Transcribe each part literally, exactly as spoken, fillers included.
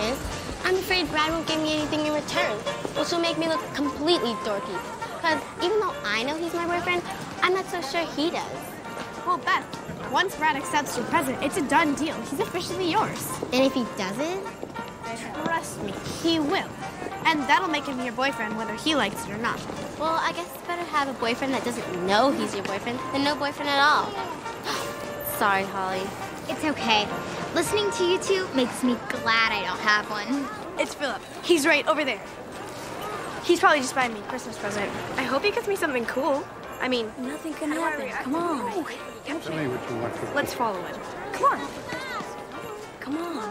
is, I'm afraid Brad won't give me anything in return, which will make me look completely dorky. Because even though I know he's my boyfriend, I'm not so sure he does. Well, Beth, once Brad accepts your present, it's a done deal. He's officially yours. And if he doesn't? Trust me, he will. And that'll make him your boyfriend whether he likes it or not. Well, I guess it's better to have a boyfriend that doesn't know he's your boyfriend than no boyfriend at all. Sorry, Holly. It's okay. Listening to you two makes me glad I don't have one. It's Philip. He's right over there. He's probably just buying me a Christmas present. I hope he gets me something cool. I mean, nothing can happen. Come on. Oh, Tell me what you want for let's follow him. Come on. Come on.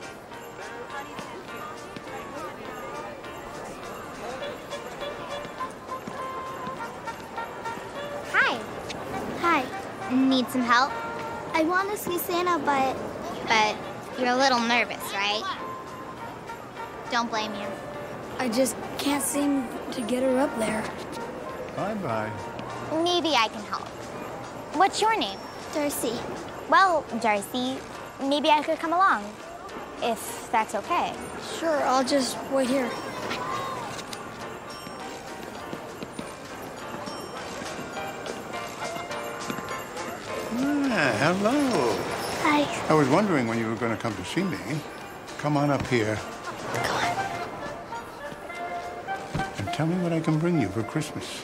Hi. Hi. Need some help? I want to see Santa, but... But you're a little nervous, right? Don't blame you. I just can't seem to get her up there. Bye-bye. Maybe I can help. What's your name? Darcy. Well, Darcy, maybe I could come along, if that's okay. Sure, I'll just wait here. Ah, hello. Hi. I was wondering when you were going to come to see me. Come on up here. Go on. And tell me what I can bring you for Christmas.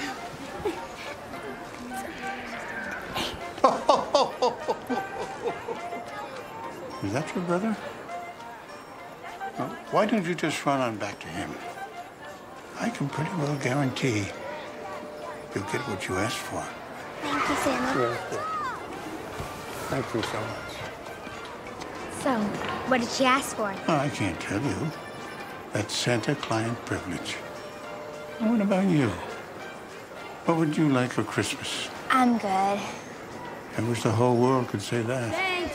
Is that your brother? Well, why don't you just run on back to him? I can pretty well guarantee you'll get what you asked for. Thank you, Santa. Yes, yes. Thank you so much. So, what did she ask for? Oh, I can't tell you. That's Santa-client privilege. And what about you? What would you like for Christmas? I'm good. I wish the whole world could say that. Thanks.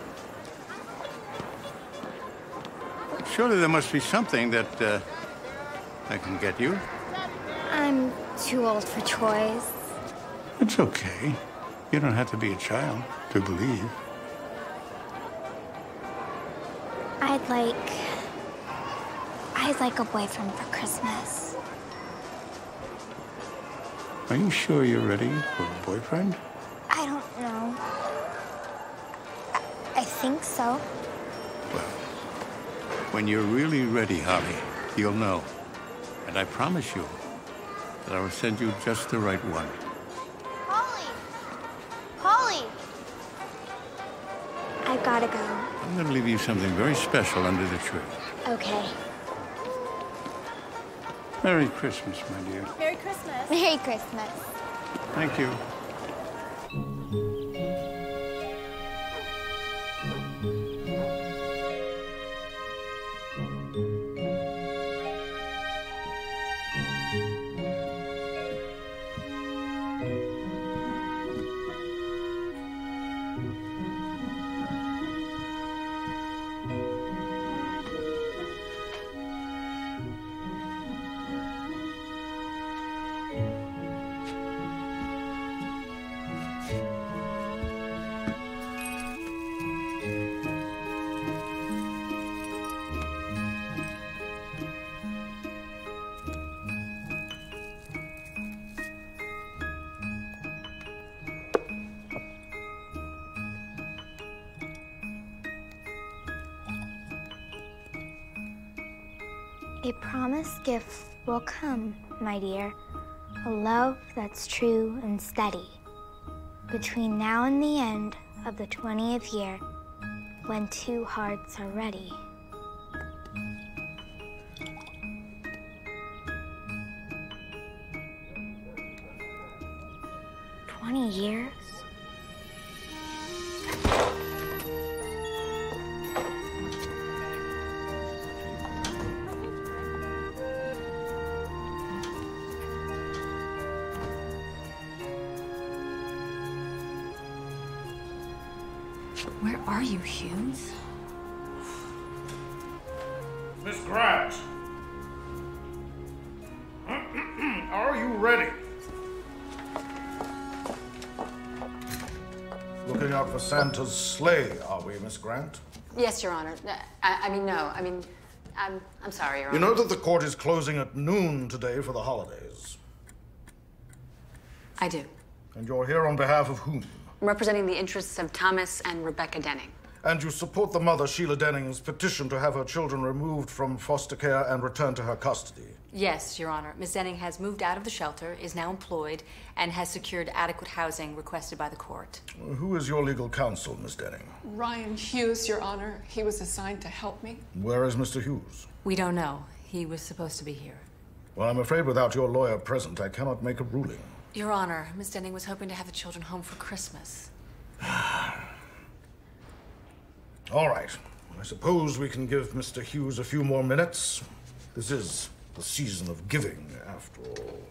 Surely there must be something that uh, I can get you. I'm too old for toys. It's okay. You don't have to be a child to believe. I'd like... I'd like a boyfriend for Christmas. Are you sure you're ready for a boyfriend? I don't know. I, I think so. Well, when you're really ready, Holly, you'll know. And I promise you that I will send you just the right one. Holly! Holly! I gotta go. I'm going to leave you something very special under the tree. Okay. Merry Christmas, my dear. Merry Christmas. Merry Christmas. Thank you. A promised gift will come, my dear. A love that's true and steady. Between now and the end of the twentieth year, when two hearts are ready. Twenty years? Where are you, Hughes? Miss Grant, are you ready? Looking out for Santa's sleigh, are we, Miss Grant? Yes, Your Honor. I, I mean, no. I mean, I'm, I'm sorry, Your Honor. You know that the court is closing at noon today for the holidays. I do. And you're here on behalf of whom? I'm representing the interests of Thomas and Rebecca Denning. And you support the mother, Sheila Denning's petition to have her children removed from foster care and returned to her custody? Yes, Your Honor. Miz Denning has moved out of the shelter, is now employed, and has secured adequate housing requested by the court. Who is your legal counsel, Miz Denning? Ryan Hughes, Your Honor. He was assigned to help me. Where is Mister Hughes? We don't know. He was supposed to be here. Well, I'm afraid without your lawyer present, I cannot make a ruling. Your Honor, Miz Denning was hoping to have the children home for Christmas. All right. I suppose we can give Mister Hughes a few more minutes. This is the season of giving, after all.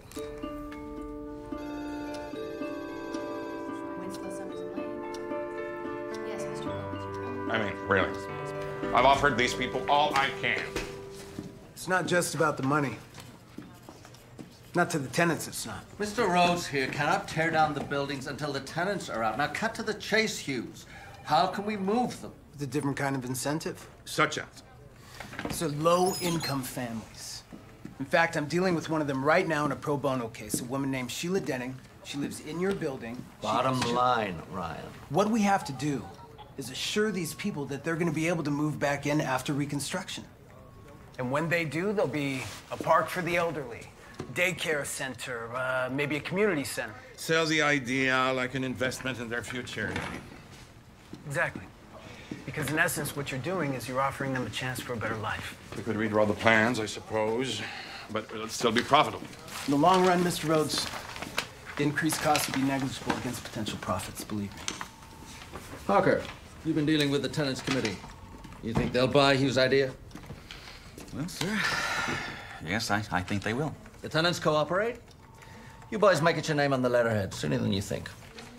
Yes, Mister I mean, really. I've offered these people all I can. It's not just about the money. Not to the tenants, it's not. Mister Rhodes here cannot tear down the buildings until the tenants are out. Now, cut to the chase, Hughes. How can we move them? With a different kind of incentive. Such as? So low-income families. In fact, I'm dealing with one of them right now in a pro bono case. A woman named Sheila Denning. She lives in your building. Bottom she, line, Ryan. What we have to do is assure these people that they're going to be able to move back in after reconstruction. And when they do, there'll be a park for the elderly, daycare center, uh, maybe a community center. Sell the idea like an investment in their future. Exactly. Because in essence, what you're doing is you're offering them a chance for a better life. We could redraw the plans, I suppose, but it'll still be profitable. In the long run, Mister Rhodes, the increased costs would be negligible against potential profits, believe me. Parker, you've been dealing with the tenants committee. You think they'll buy Hughes' idea? Well, sir, yes, I, I think they will. The tenants cooperate? You boys might get your name on the letterhead sooner than you think.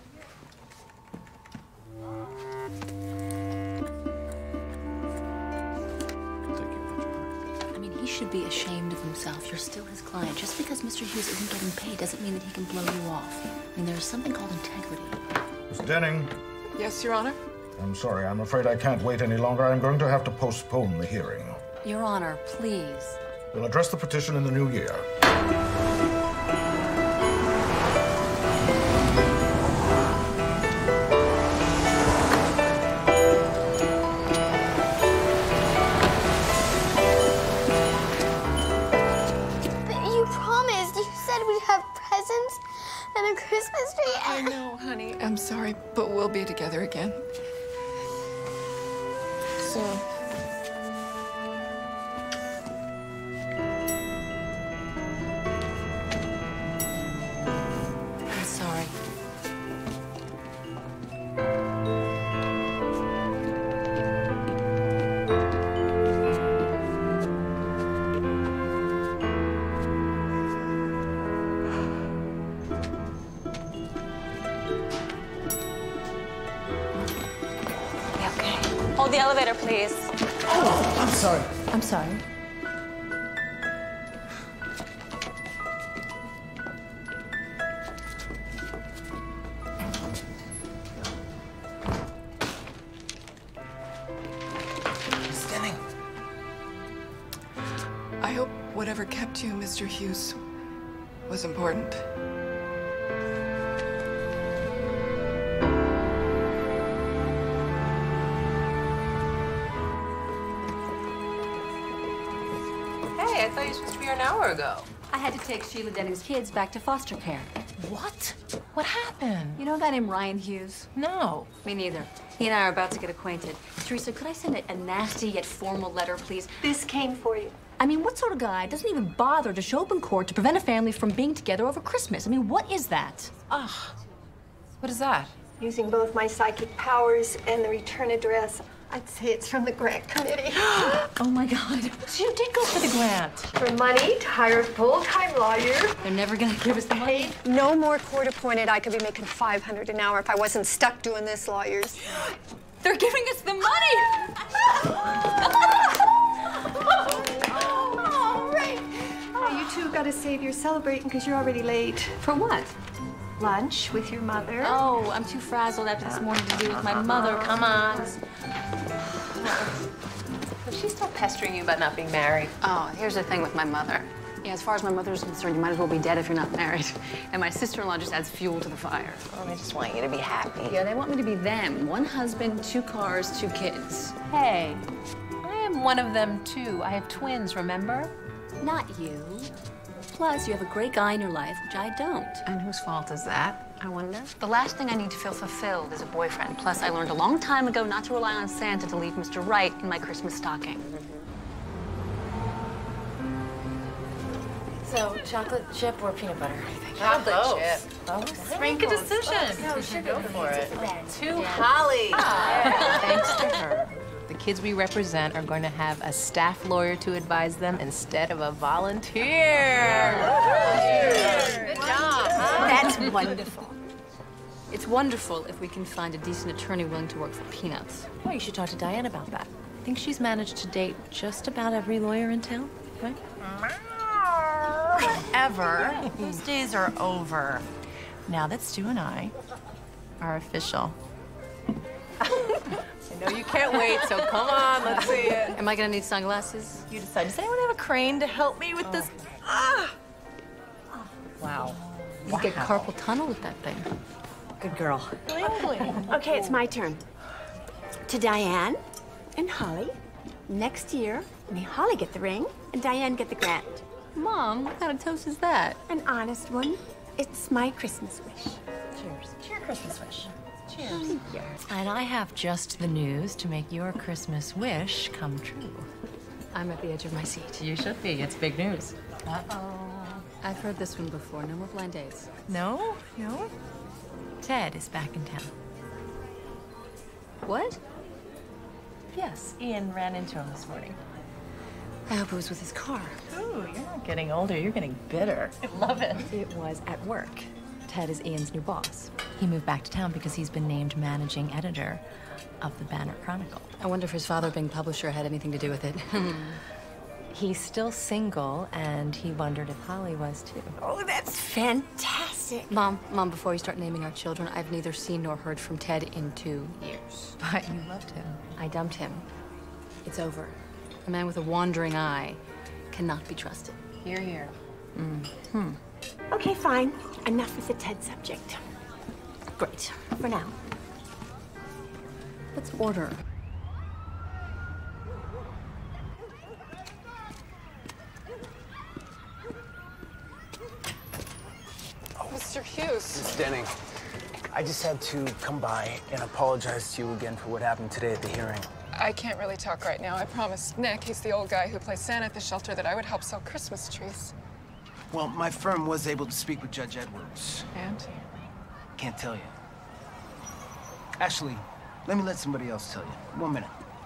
He should be ashamed of himself. You're still his client. Just because Mister Hughes isn't getting paid doesn't mean that he can blow you off. I mean, there's something called integrity. Miss Denning. Yes, Your Honor? I'm sorry. I'm afraid I can't wait any longer. I'm going to have to postpone the hearing. Your Honor, please. We'll address the petition in the new year. And a Christmas tree. I know, honey. I'm sorry, but we'll be together again. So... I'm sorry. Hold the elevator, please. Oh, I'm sorry. I'm sorry. Miss Denning. I hope whatever kept you, Mister Hughes, was important. Hey, I thought you were supposed to be here an hour ago. I had to take Sheila Denning's kids back to foster care. What? What happened? You know a guy named Ryan Hughes? No. Me neither. He and I are about to get acquainted. Teresa, could I send a, a nasty yet formal letter, please? This came for you. I mean, what sort of guy doesn't even bother to show up in court to prevent a family from being together over Christmas? I mean, what is that? Ah, What is that? using both my psychic powers and the return address. I'd say it's from the grant committee. Oh my God. So you did go for the grant. For money to hire a full-time lawyer. They're never gonna give us the money. No more court-appointed. I could be making five hundred an hour if I wasn't stuck doing this, lawyers. They're giving us the money! Oh, right. Oh, you two gotta save your celebrating because you're already late. For what? Lunch with your mother. Oh, I'm too frazzled after this morning to be with my mother. Come on. But she's still pestering you about not being married. Oh, here's the thing with my mother. Yeah, as far as my mother's concerned, you might as well be dead if you're not married. And my sister-in-law just adds fuel to the fire. Oh, they just want you to be happy. Yeah, they want me to be them. One husband, two cars, two kids. Hey, I am one of them, too. I have twins, remember? Not you. Plus, you have a great guy in your life, which I don't. And whose fault is that, I wonder? The last thing I need to feel fulfilled is a boyfriend. Plus, I learned a long time ago not to rely on Santa to leave Mister Right in my Christmas stocking. So, chocolate chip or peanut butter? Chocolate both. chip. Both? Make a decision. No, sugar. Go for it. To Holly. Yeah. Thanks to her, the kids we represent are going to have a staff lawyer to advise them instead of a volunteer. Good job. That's wonderful. It's wonderful if we can find a decent attorney willing to work for peanuts. Well, you should talk to Diane about that. I think she's managed to date just about every lawyer in town, right? Whatever. Those days are over. Now that Stu and I are official. I know you can't wait, so come on, let's see it. Am I gonna need sunglasses? You decide. Does anyone have a crane to help me with oh. this? Ah! Wow. You wow. get carpal tunnel with that thing. Good girl. Okay, it's my turn. To Diane and Holly, next year, may Holly get the ring and Diane get the grant. Mom, what kind of toast is that? An honest one. It's my Christmas wish. Cheers. Cheer Christmas wish. Cheers. And I have just the news to make your Christmas wish come true. I'm at the edge of my seat. You should be. It's big news. Uh-oh. I've heard this one before. No more blind dates. No? No? Ted is back in town. What? Yes, Ian ran into him this morning. I hope it was with his car. Ooh, you're not getting older, you're getting bitter. I love it. It was at work. Ted is Ian's new boss. He moved back to town because he's been named managing editor of the Banner Chronicle. I wonder if his father being publisher had anything to do with it. He's still single, and he wondered if Holly was too. Oh, that's fantastic. Mom, Mom, before you start naming our children, I've neither seen nor heard from Ted in two years. But you loved him. I dumped him. It's over. A man with a wandering eye cannot be trusted. Hear, hear. Mm-hmm. Okay, fine. Enough with the Ted subject. Great. For now. Let's order. Mister Hughes. Miss Denning, I just had to come by and apologize to you again for what happened today at the hearing. I can't really talk right now. I promised Nick, he's the old guy who plays Santa at the shelter, that I would help sell Christmas trees. Well, my firm was able to speak with Judge Edwards. And? Can't tell you. Actually, let me let somebody else tell you. One minute.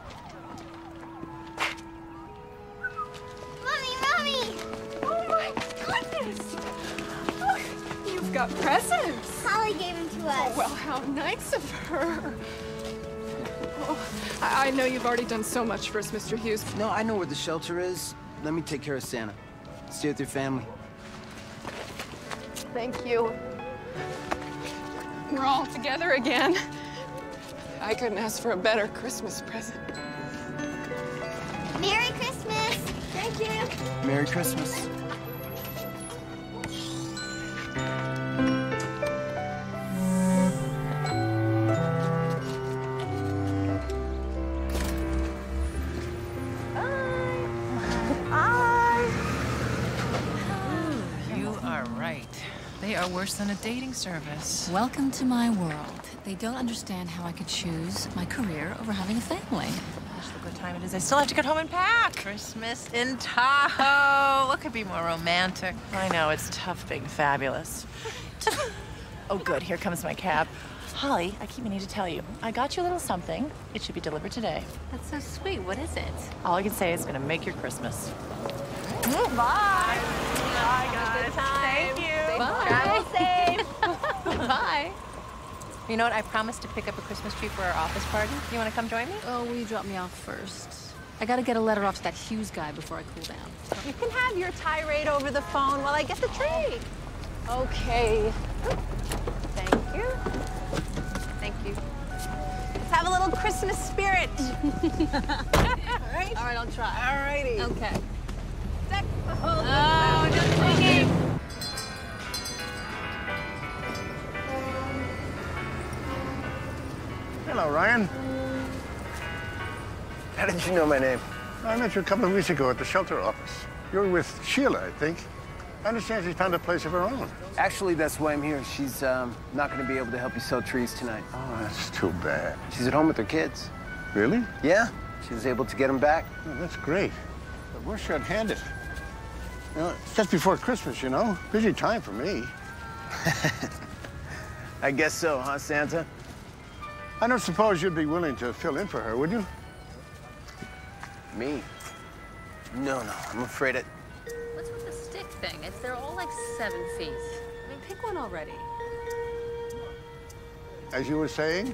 Mommy, Mommy! Oh my goodness! Oh, you've got presents. Holly gave them to us. Oh, well, how nice of her. Oh, I, I know you've already done so much for us, Mister Hughes. No, I know where the shelter is. Let me take care of Santa. Stay with your family. Thank you. We're all together again. I couldn't ask for a better Christmas present. Merry Christmas! Thank you. Merry Christmas. They are worse than a dating service. Welcome to my world. They don't understand how I could choose my career over having a family. Gosh, look what time it is. I still have to get home and pack. Christmas in Tahoe. What could be more romantic? I know, it's tough being fabulous. Oh, good. Here comes my cab. Holly, I keep meaning to tell you. I got you a little something. It should be delivered today. That's so sweet. What is it? All I can say is it's going to make your Christmas. Bye. Bye, guys. Thank you. Bye. Travel safe. Bye. You know what? I promised to pick up a Christmas tree for our office party. You want to come join me? Oh, will you drop me off first? I gotta get a letter off to that Hughes guy before I cool down. You can have your tirade over the phone while I get the tree. Okay. Thank you. Thank you. Let's have have a little Christmas spirit. All right? All right, I'll try. All righty. Okay. Deck the whole Oh, just thinking. Hello, Ryan. How did you know my name? I met you a couple of weeks ago at the shelter office. You're with Sheila, I think. I understand she's found a place of her own. Actually, that's why I'm here. She's um, not going to be able to help you sell trees tonight. Oh, that's too bad. She's at home with her kids. Really? Yeah. She was able to get them back. Oh, that's great. But we're short-handed. You know, it's just before Christmas, you know. Busy time for me. I guess so, huh, Santa? I don't suppose you'd be willing to fill in for her, would you? Me? No, no. I'm afraid it... What's with the stick thing? It's, they're all like seven feet. I mean, pick one already. As you were saying?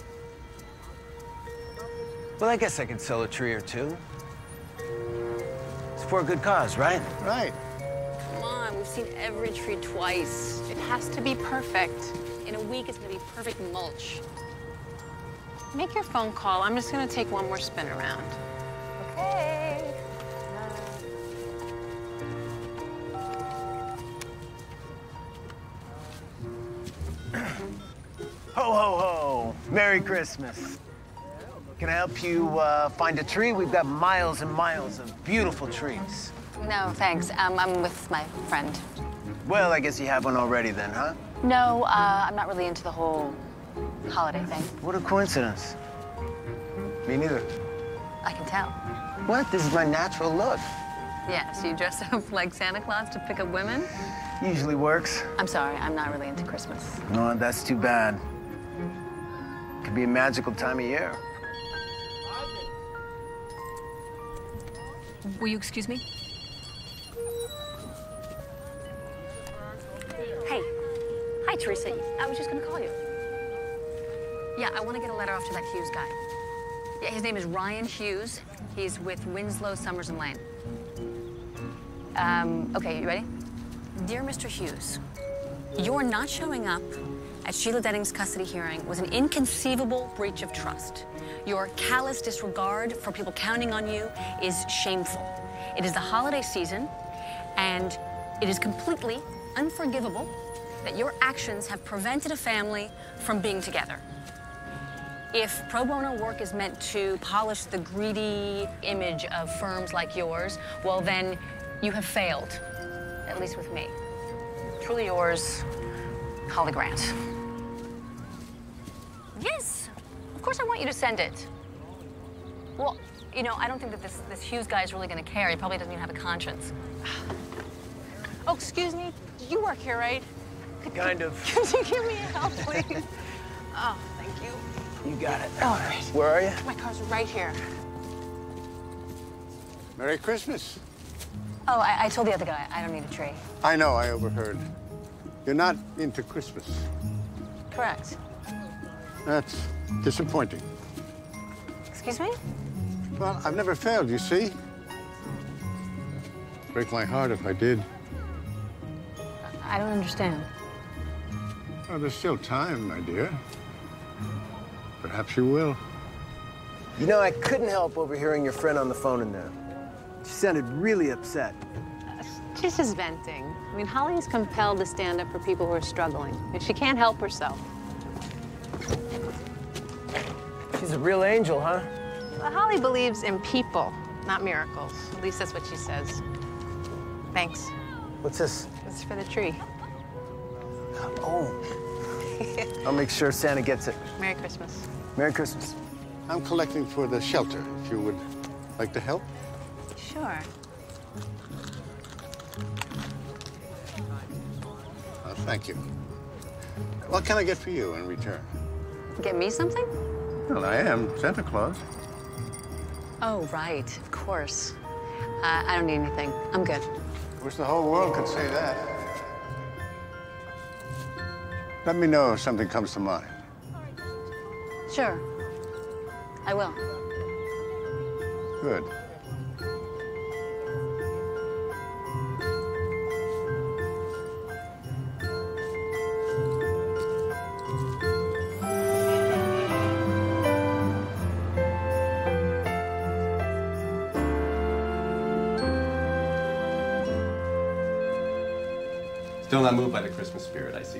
Well, I guess I could sell a tree or two. It's for a good cause, right? Right. Come on, we've seen every tree twice. It has to be perfect. In a week, it's gonna be perfect mulch. Make your phone call. I'm just gonna take one more spin around. Okay. Ho, ho, ho. Merry Christmas. Can I help you uh, find a tree? We've got miles and miles of beautiful trees. No, thanks. Um, I'm with my friend. Well, I guess you have one already then, huh? No, uh, I'm not really into the whole holiday thing. What a coincidence. Me neither. I can tell. What? This is my natural look. Yeah, so you dress up like Santa Claus to pick up women? Usually works. I'm sorry, I'm not really into Christmas. No, that's too bad. Could be a magical time of year. Will you excuse me? Hey. Hi, Teresa. I was just gonna call you. Yeah, I want to get a letter off to that Hughes guy. Yeah, his name is Ryan Hughes. He's with Winslow, Summers and Lane. Um, okay, you ready? Dear Mister Hughes, your not showing up at Sheila Denning's custody hearing was an inconceivable breach of trust. Your callous disregard for people counting on you is shameful. It is the holiday season, and it is completely unforgivable that your actions have prevented a family from being together. If pro bono work is meant to polish the greedy image of firms like yours, well then you have failed, at least with me. Truly yours, Holly Grant. Yes, of course I want you to send it. Well, you know, I don't think that this, this Hughes guy is really gonna care. He probably doesn't even have a conscience. Oh, excuse me. You work here, right? Kind of. Could you give me a help, please? Oh, thank you. You got it. All right. Where are you? My car's right here. Merry Christmas. Oh, I, I told the other guy I don't need a tree. I know, I overheard. You're not into Christmas. Correct. That's disappointing. Excuse me? Well, I've never failed, you see. Break my heart if I did. I don't understand. Oh, there's still time, my dear. Perhaps you will. You know, I couldn't help overhearing your friend on the phone in there. She sounded really upset. She's just venting. I mean, Holly's compelled to stand up for people who are struggling. And she can't help herself. She's a real angel, huh? Well, Holly believes in people, not miracles. At least that's what she says. Thanks. What's this? It's for the tree. Oh. I'll make sure Santa gets it. Merry Christmas. Merry Christmas. I'm collecting for the shelter, if you would like to help. Sure. Oh, thank you. What can I get for you in return? Get me something? Well, I am Santa Claus. Oh, right, of course. Uh, I don't need anything. I'm good. Wish the whole world could say that. Let me know if something comes to mind. Sure. I will. Good. Still not moved by the Christmas spirit, I see.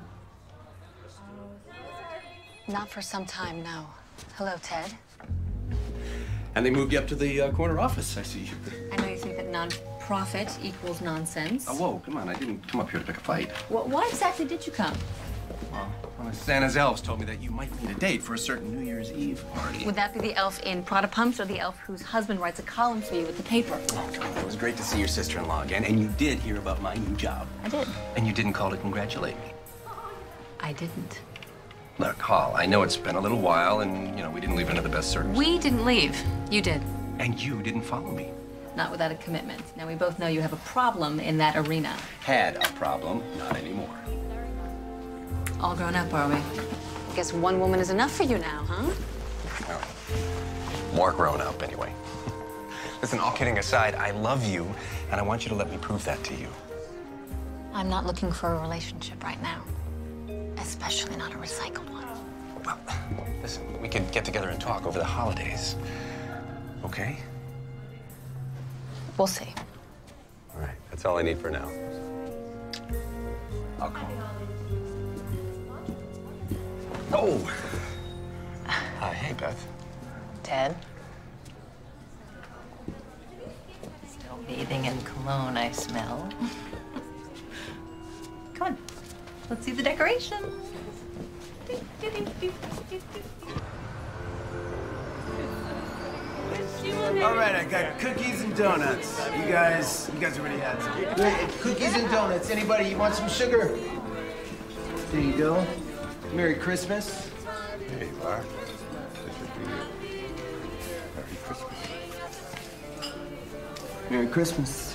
Not for some time, no. Hello, Ted. And they moved you up to the uh, corner office, I see. I know you think that non-profit equals nonsense. Oh, whoa, come on. I didn't come up here to pick a fight. Well, why exactly did you come? Well, one of Santa's elves told me that you might need a date for a certain New Year's Eve party. Would that be the elf in Prada Pumps or the elf whose husband writes a column for you with the paper? Oh, come on. It was great to see your sister-in-law again, and you did hear about my new job. I did. And you didn't call to congratulate me. I didn't. Look, Hall, I know it's been a little while, and, you know, we didn't leave under the best circumstances. We didn't leave. You did. And you didn't follow me. Not without a commitment. Now, we both know you have a problem in that arena. Had a problem, not anymore. All grown up, are we? Guess one woman is enough for you now, huh? Well, more grown up, anyway. Listen, all kidding aside, I love you, and I want you to let me prove that to you. I'm not looking for a relationship right now. Especially not a recycled one. Well, listen, we could get together and talk over the holidays. Okay? We'll see. All right, that's all I need for now. I'll call. Oh! Hi, hey, Beth. Ted? Still bathing in cologne, I smell. Come on. Let's see the decorations. All right, I got cookies and donuts. You guys, you guys already had some. Hey, cookies and donuts. Anybody, you want some sugar? There you go. Merry Christmas. Here you are. This is for you. Merry Christmas. Merry Christmas.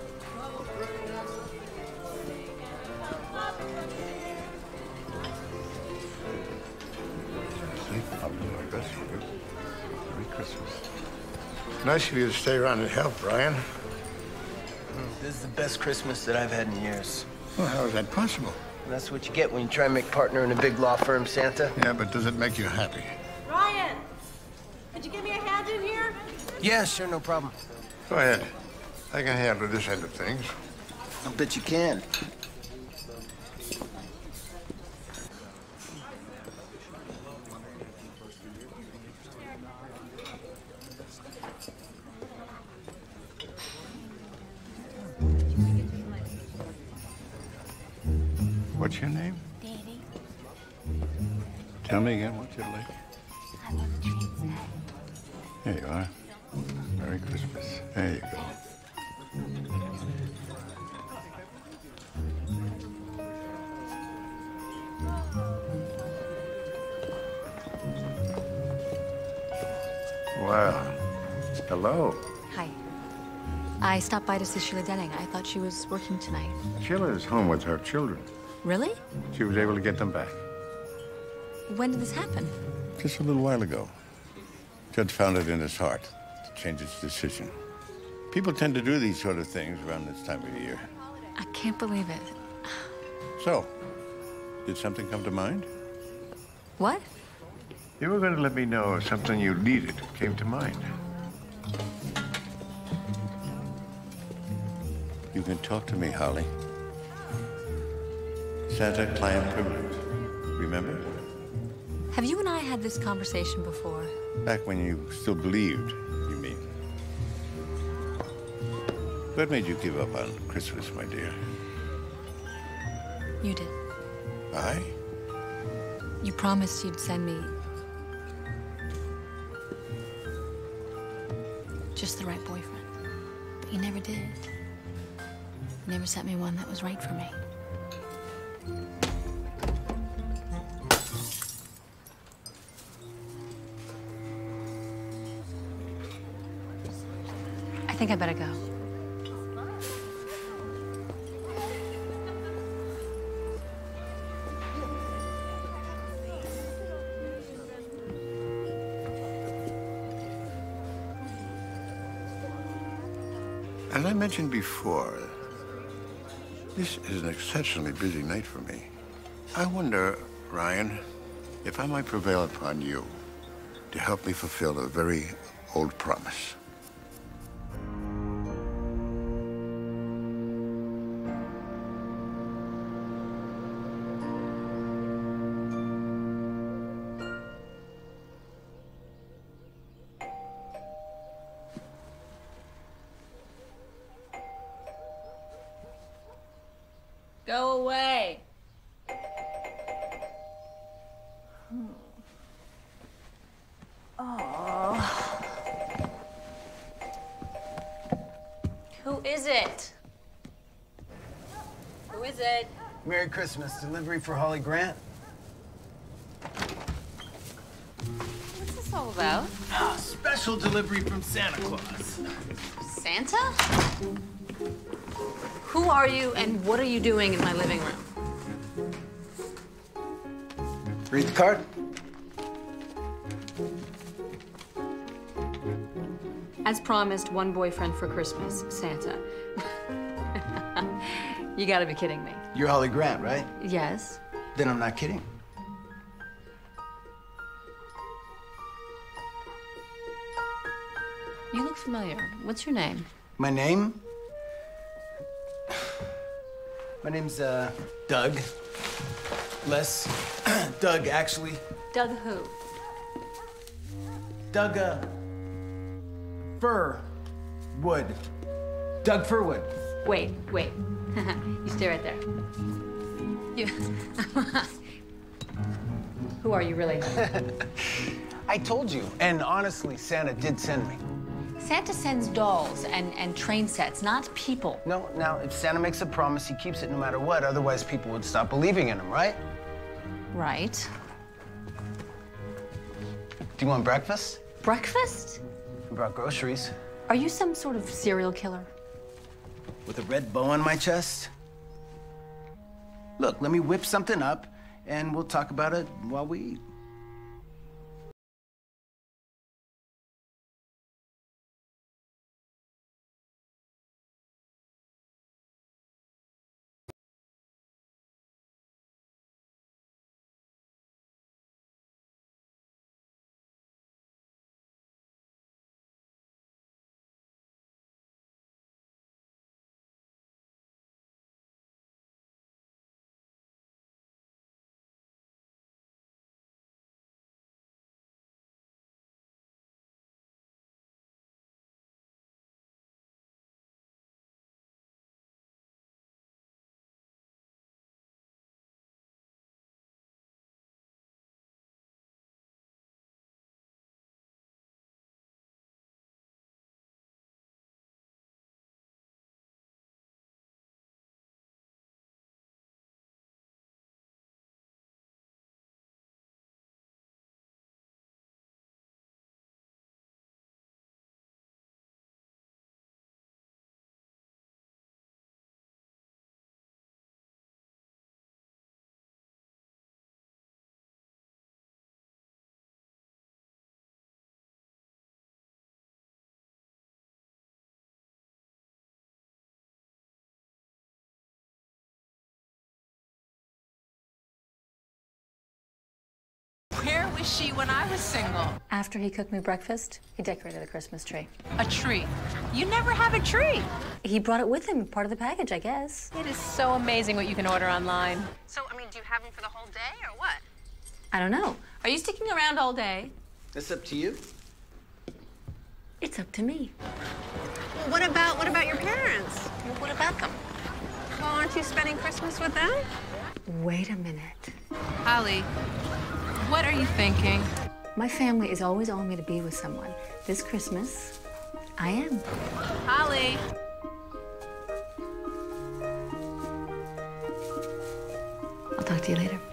I'll do my best for you. Merry Christmas. Nice of you to stay around and help, Brian. This is the best Christmas that I've had in years. Well, how is that possible? That's what you get when you try and make partner in a big law firm, Santa. Yeah, but does it make you happy? Ryan, could you give me a hand in here? Yeah, sure, no problem. Go ahead. I can handle this end of things. I'll bet you can. What's your name? Davy. Tell me again what's your like. I love the train set. There you are. Merry Christmas. There you go. Well, hello. Hi. I stopped by to see Sheila Denning. I thought she was working tonight. Sheila is home with her children. Really? She was able to get them back. When did this happen? Just a little while ago. Judge found it in his heart to change his decision. People tend to do these sort of things around this time of year. I can't believe it. So, did something come to mind? What? You were going to let me know if something you needed came to mind. You can talk to me, Holly. Santa-client privilege. Remember? Have you and I had this conversation before? Back when you still believed, you mean. What made you give up on Christmas, my dear? You did. I? You promised you'd send me just the right boyfriend. But you never did. You never sent me one that was right for me. I think I better go. As I mentioned before, this is an exceptionally busy night for me. I wonder, Ryan, if I might prevail upon you to help me fulfill a very old promise. Go away. Oh. Who is it? Who is it? Merry Christmas. Delivery for Holly Grant. What's this all about? Oh, special delivery from Santa Claus. Santa? Who are you and what are you doing in my living room? Read the card. As promised, one boyfriend for Christmas, Santa. You gotta be kidding me. You're Holly Grant, right? Yes. Then I'm not kidding. You look familiar. What's your name? My name? My name's, uh, Doug. Les. Doug, actually. Doug who? Doug, uh, Fur. Wood. Doug Furwood. Wait, wait. You stay right there. You... Who are you really? I told you. And honestly, Santa did send me. Santa sends dolls and, and train sets, not people. No, now, if Santa makes a promise, he keeps it no matter what. Otherwise, people would stop believing in him, right? Right. Do you want breakfast? Breakfast? I brought groceries. Are you some sort of serial killer? With a red bow on my chest? Look, let me whip something up, and we'll talk about it while we eat. Where was she when I was single? After he cooked me breakfast, he decorated the Christmas tree. A tree? You never have a tree. He brought it with him, part of the package, I guess. It is so amazing what you can order online. So, I mean, do you have him for the whole day or what? I don't know. Are you sticking around all day? It's up to you. It's up to me. Well, what about, what about your parents? Well, what about them? Well, aren't you spending Christmas with them? Wait a minute. Holly, what are you thinking? My family is always on me to be with someone. This Christmas, I am. Holly. I'll talk to you later.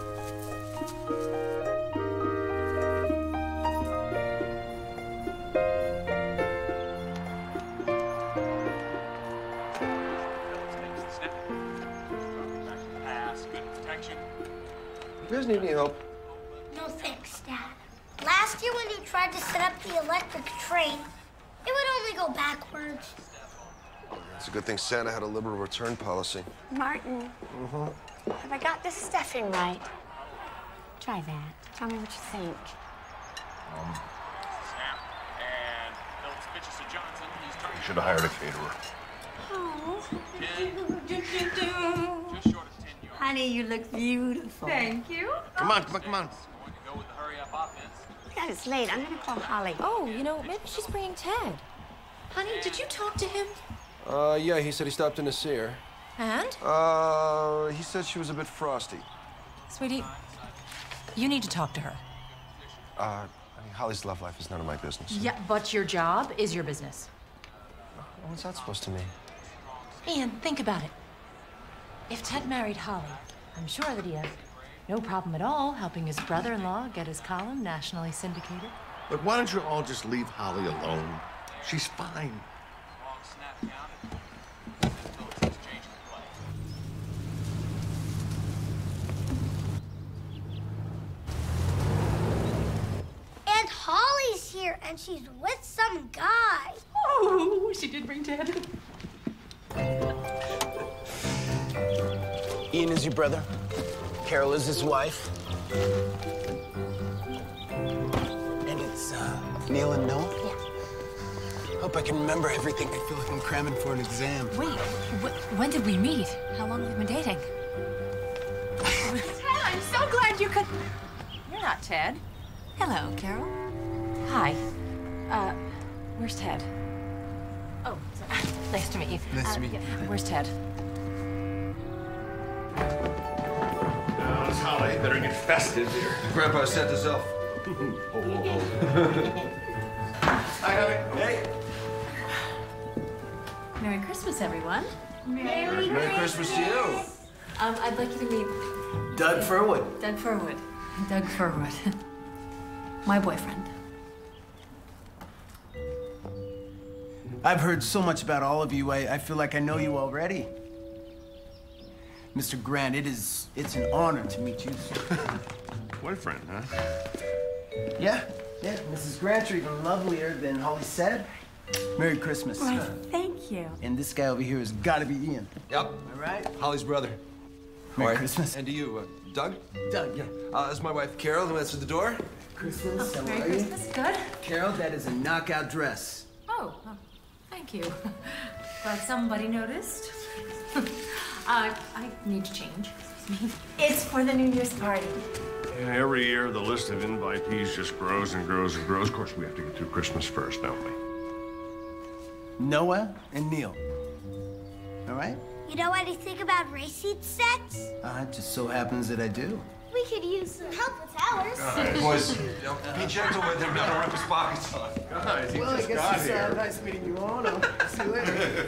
You guys need any help? No thanks, Dad. Last year when you tried to set up the electric train, it would only go backwards. It's a good thing Santa had a liberal return policy. Martin, Mm-hmm. have I got this stuffing right? Try that. Tell me what you think. Um, Snap. And Phillips pitches to Johnson. He's trying you should have hired a caterer. Oh. just short of ten yards. Honey, you look beautiful. Thank you. Come on, come on, come on. Going to go with the hurry-up offense. God, it's late. I'm gonna call Holly. Oh, you know, maybe she's bringing Ted. Honey, did you talk to him? Uh, yeah, he said he stopped in to see her. And? Uh, he said she was a bit frosty. Sweetie, you need to talk to her. Uh, I mean, Holly's love life is none of my business. Yeah, but your job is your business. What's that supposed to mean? Ian, think about it. If Ted married Holly, I'm sure that he has no problem at all helping his brother-in-law get his column nationally syndicated. But why don't you all just leave Holly alone? She's fine. And Holly's here, and she's with some guy. Oh, she did bring Ted. Ian is your brother. Carol is his wife. And it's uh, Neil and Noah? Yeah. Hope I can remember everything. I feel like I'm cramming for an exam. Wait, wh when did we meet? How long have we been dating? Ted, I'm so glad you could... You're not Ted. Hello, Carol. Hi. Uh, where's Ted? Oh, sorry. Nice to meet you. Nice uh, to meet you. Yeah. Where's Ted? Now, it's Holly. Better get festive here. Grandpa set this up. oh, oh, oh. Hi, Holly. Hey. Merry Christmas, everyone. Merry, Merry Christmas to you. Um, I'd like you to meet Doug Furwood. Doug Furwood. Doug Furwood. My boyfriend. I've heard so much about all of you. I, I feel like I know you already. Mister Grant, it is, it's an honor to meet you. Boyfriend, huh? Yeah, yeah. Missus Grant, you're even lovelier than Holly said. Merry Christmas. Why, thank you. And this guy over here has got to be Ian. Yep. All right? Holly's brother. Merry All right. Christmas. And to you, uh, Doug? Doug, yeah. Uh, this is my wife, Carol, who answered the door. Christmas, how Merry are you? Christmas. Good. Carol, that is a knockout dress. Oh, oh thank you. Glad somebody noticed. uh, I need to change. Excuse me. It's for the New Year's party. And every year, the list of invitees just grows and grows and grows. Of course, we have to get through Christmas first, don't we? Noah and Neil. All right? You know anything about race seat sets? Uh, it just so happens that I do. We could use some help with ours. All right, boys, you know, be gentle with him. Don't rip his pockets off. Guys, he Well, I just guess got it's here. uh, nice meeting you all. I'll see you later.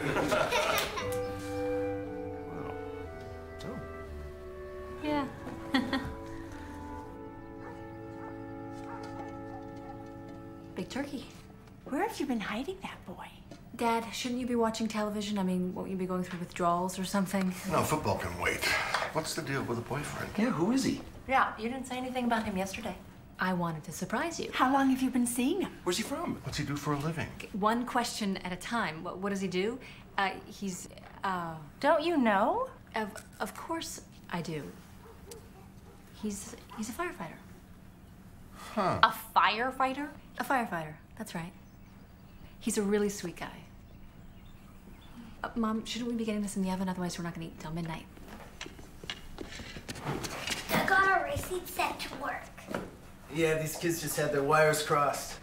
Yeah. Big turkey. Where have you been hiding that boy? Dad, shouldn't you be watching television? I mean, won't you be going through withdrawals or something? No, football can wait. What's the deal with a boyfriend? Yeah, who is he? Yeah, you didn't say anything about him yesterday. I wanted to surprise you. How long have you been seeing him? Where's he from? What's he do for a living? One question at a time. What, what does he do? Uh, he's, uh... Don't you know? Of, of course I do. He's, he's a firefighter. Huh. A firefighter? A firefighter, that's right. He's a really sweet guy. Uh, Mom, shouldn't we be getting this in the oven? Otherwise, we're not gonna eat till midnight. I got our race seat set to work. Yeah, these kids just had their wires crossed.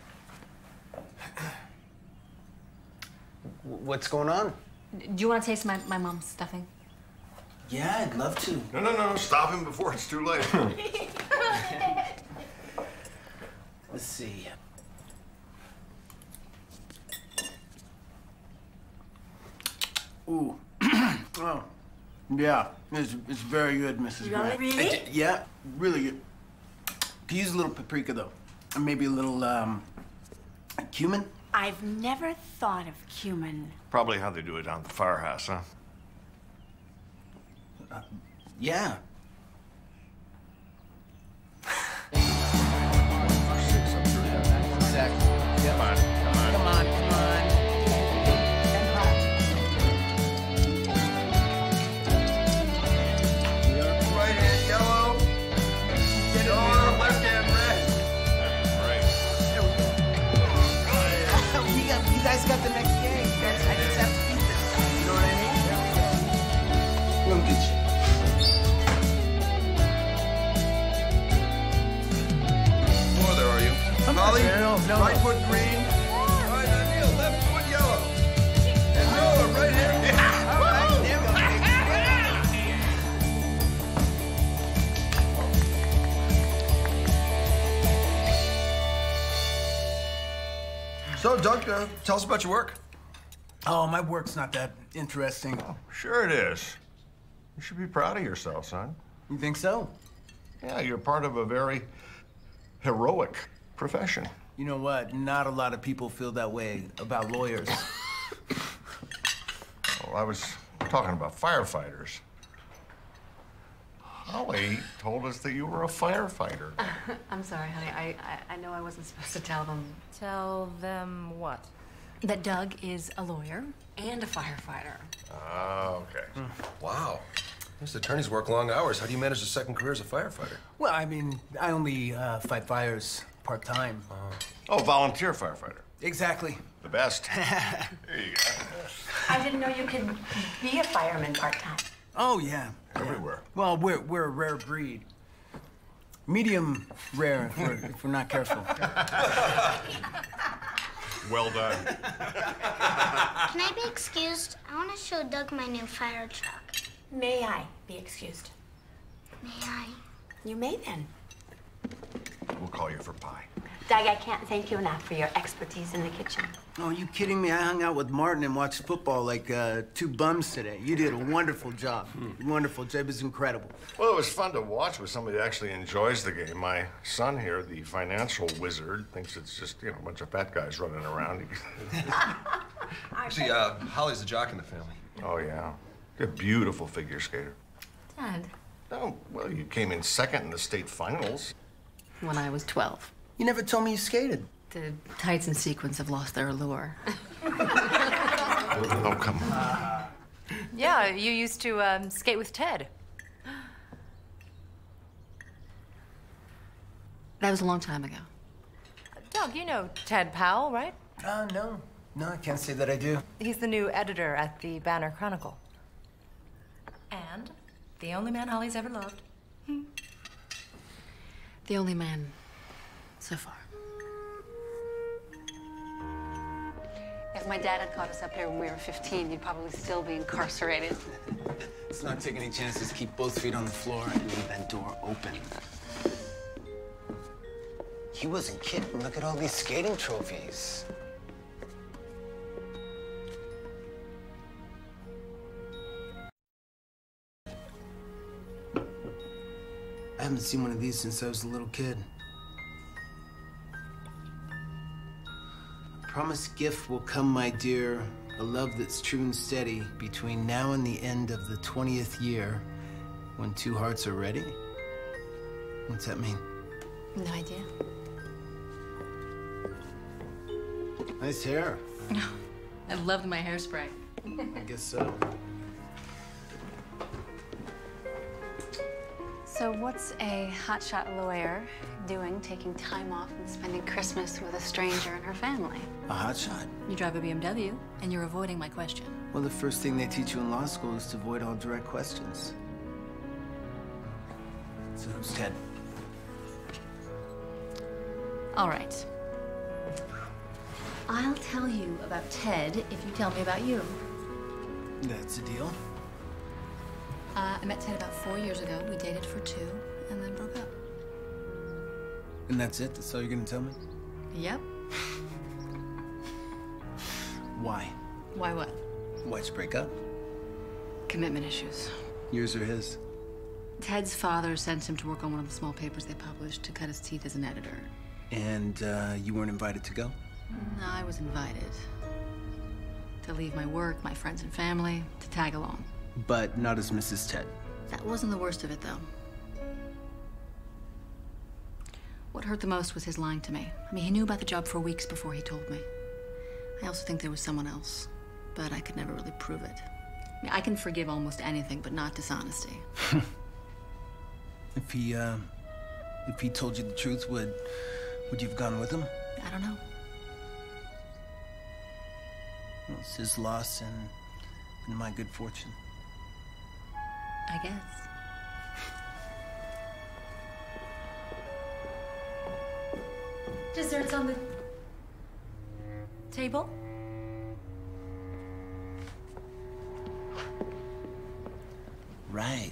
What's going on? Do you want to taste my, my mom's stuffing? Yeah, I'd love to. No, no, no. Stop him before it's too late. Let's see. Ooh. Oh. Yeah, it's, it's very good, Missus Grant. Really? Uh, yeah, really good. Could use a little paprika, though. And maybe a little, um, cumin. I've never thought of cumin. Probably how they do it down at the firehouse, huh? Uh, yeah. Exactly. Yep. Come on, come on. Come on, come on. Right hand yellow. Your left hand red. we got, you guys got the next game. You guys, I just have to beat this. You know what I mean? We'll get you. Oh, there are you. I'm Molly, not there, no, no, right no. foot green. All right, now Neil, left foot yellow. And Noah, right hand. All right, there we go. Doug, uh, tell us about your work. Oh, my work's not that interesting. Oh, sure it is. You should be proud of yourself, son. You think so? Yeah, you're part of a very heroic profession. You know what? Not a lot of people feel that way about lawyers. Well, I was talking about firefighters. Holly told us that you were a firefighter. I'm sorry, honey. I, I, I know I wasn't supposed to tell them. Tell them what? That Doug is a lawyer and a firefighter. Oh, okay. Wow. These attorneys work long hours. How do you manage a second career as a firefighter? Well, I mean, I only uh, fight fires part-time. Oh, volunteer firefighter. Exactly. The best. There you go. I didn't know you could be a fireman part-time. Oh, yeah. Everywhere. Well, we're, we're a rare breed. Medium rare if we're, if we're not careful. Well done. Can I be excused? I want to show Doug my new fire truck. May I be excused? May I? You may then. We'll call you for pie. Doug, I can't thank you enough for your expertise in the kitchen. Oh, are you kidding me? I hung out with Martin and watched football like uh, two bums today. You did a wonderful job. Wonderful job. It was incredible. Well, it was fun to watch with somebody that actually enjoys the game. My son here, the financial wizard, thinks it's just, you know, a bunch of fat guys running around. Actually, uh, Holly's the jock in the family. Oh, yeah. You're a beautiful figure skater. Dad. Oh, well, you came in second in the state finals. When I was twelve. You never told me you skated. The tights and sequins have lost their allure. Oh, come on. Yeah, you used to um, skate with Ted. That was a long time ago. Doug, you know Ted Powell, right? Uh, no. No, I can't say that I do. He's the new editor at the Banner Chronicle. And the only man Holly's ever loved. The only man so far. If my dad had caught us up here when we were fifteen, you'd probably still be incarcerated. Let's not take any chances. Keep both feet on the floor and leave that door open. He wasn't kidding. Look at all these skating trophies. I haven't seen one of these since I was a little kid. A promised gift will come, my dear, a love that's true and steady between now and the end of the twentieth year, when two hearts are ready. What's that mean? No idea. Nice hair. I loved my hairspray. I guess so. So what's a hotshot lawyer doing taking time off and spending Christmas with a stranger and her family? A hotshot? You drive a B M W, and you're avoiding my question. Well, the first thing they teach you in law school is to avoid all direct questions. So who's Ted? All right. I'll tell you about Ted if you tell me about you. That's a deal. Uh, I met Ted about four years ago. We dated for two, and then broke up. And that's it? That's all you're gonna tell me? Yep. Why? Why what? Why'd you break up? Commitment issues. Yours or his? Ted's father sent him to work on one of the small papers they published to cut his teeth as an editor. And uh, you weren't invited to go? No, I was invited. To leave my work, my friends and family, to tag along. But not as Missus Ted. That wasn't the worst of it, though. What hurt the most was his lying to me. I mean, he knew about the job for weeks before he told me. I also think there was someone else, but I could never really prove it. I mean, I can forgive almost anything, but not dishonesty. If he, uh, if he told you the truth, would, would you have gone with him? I don't know. Well, it's his loss and, and my good fortune. I guess. Dessert's on the table. Right.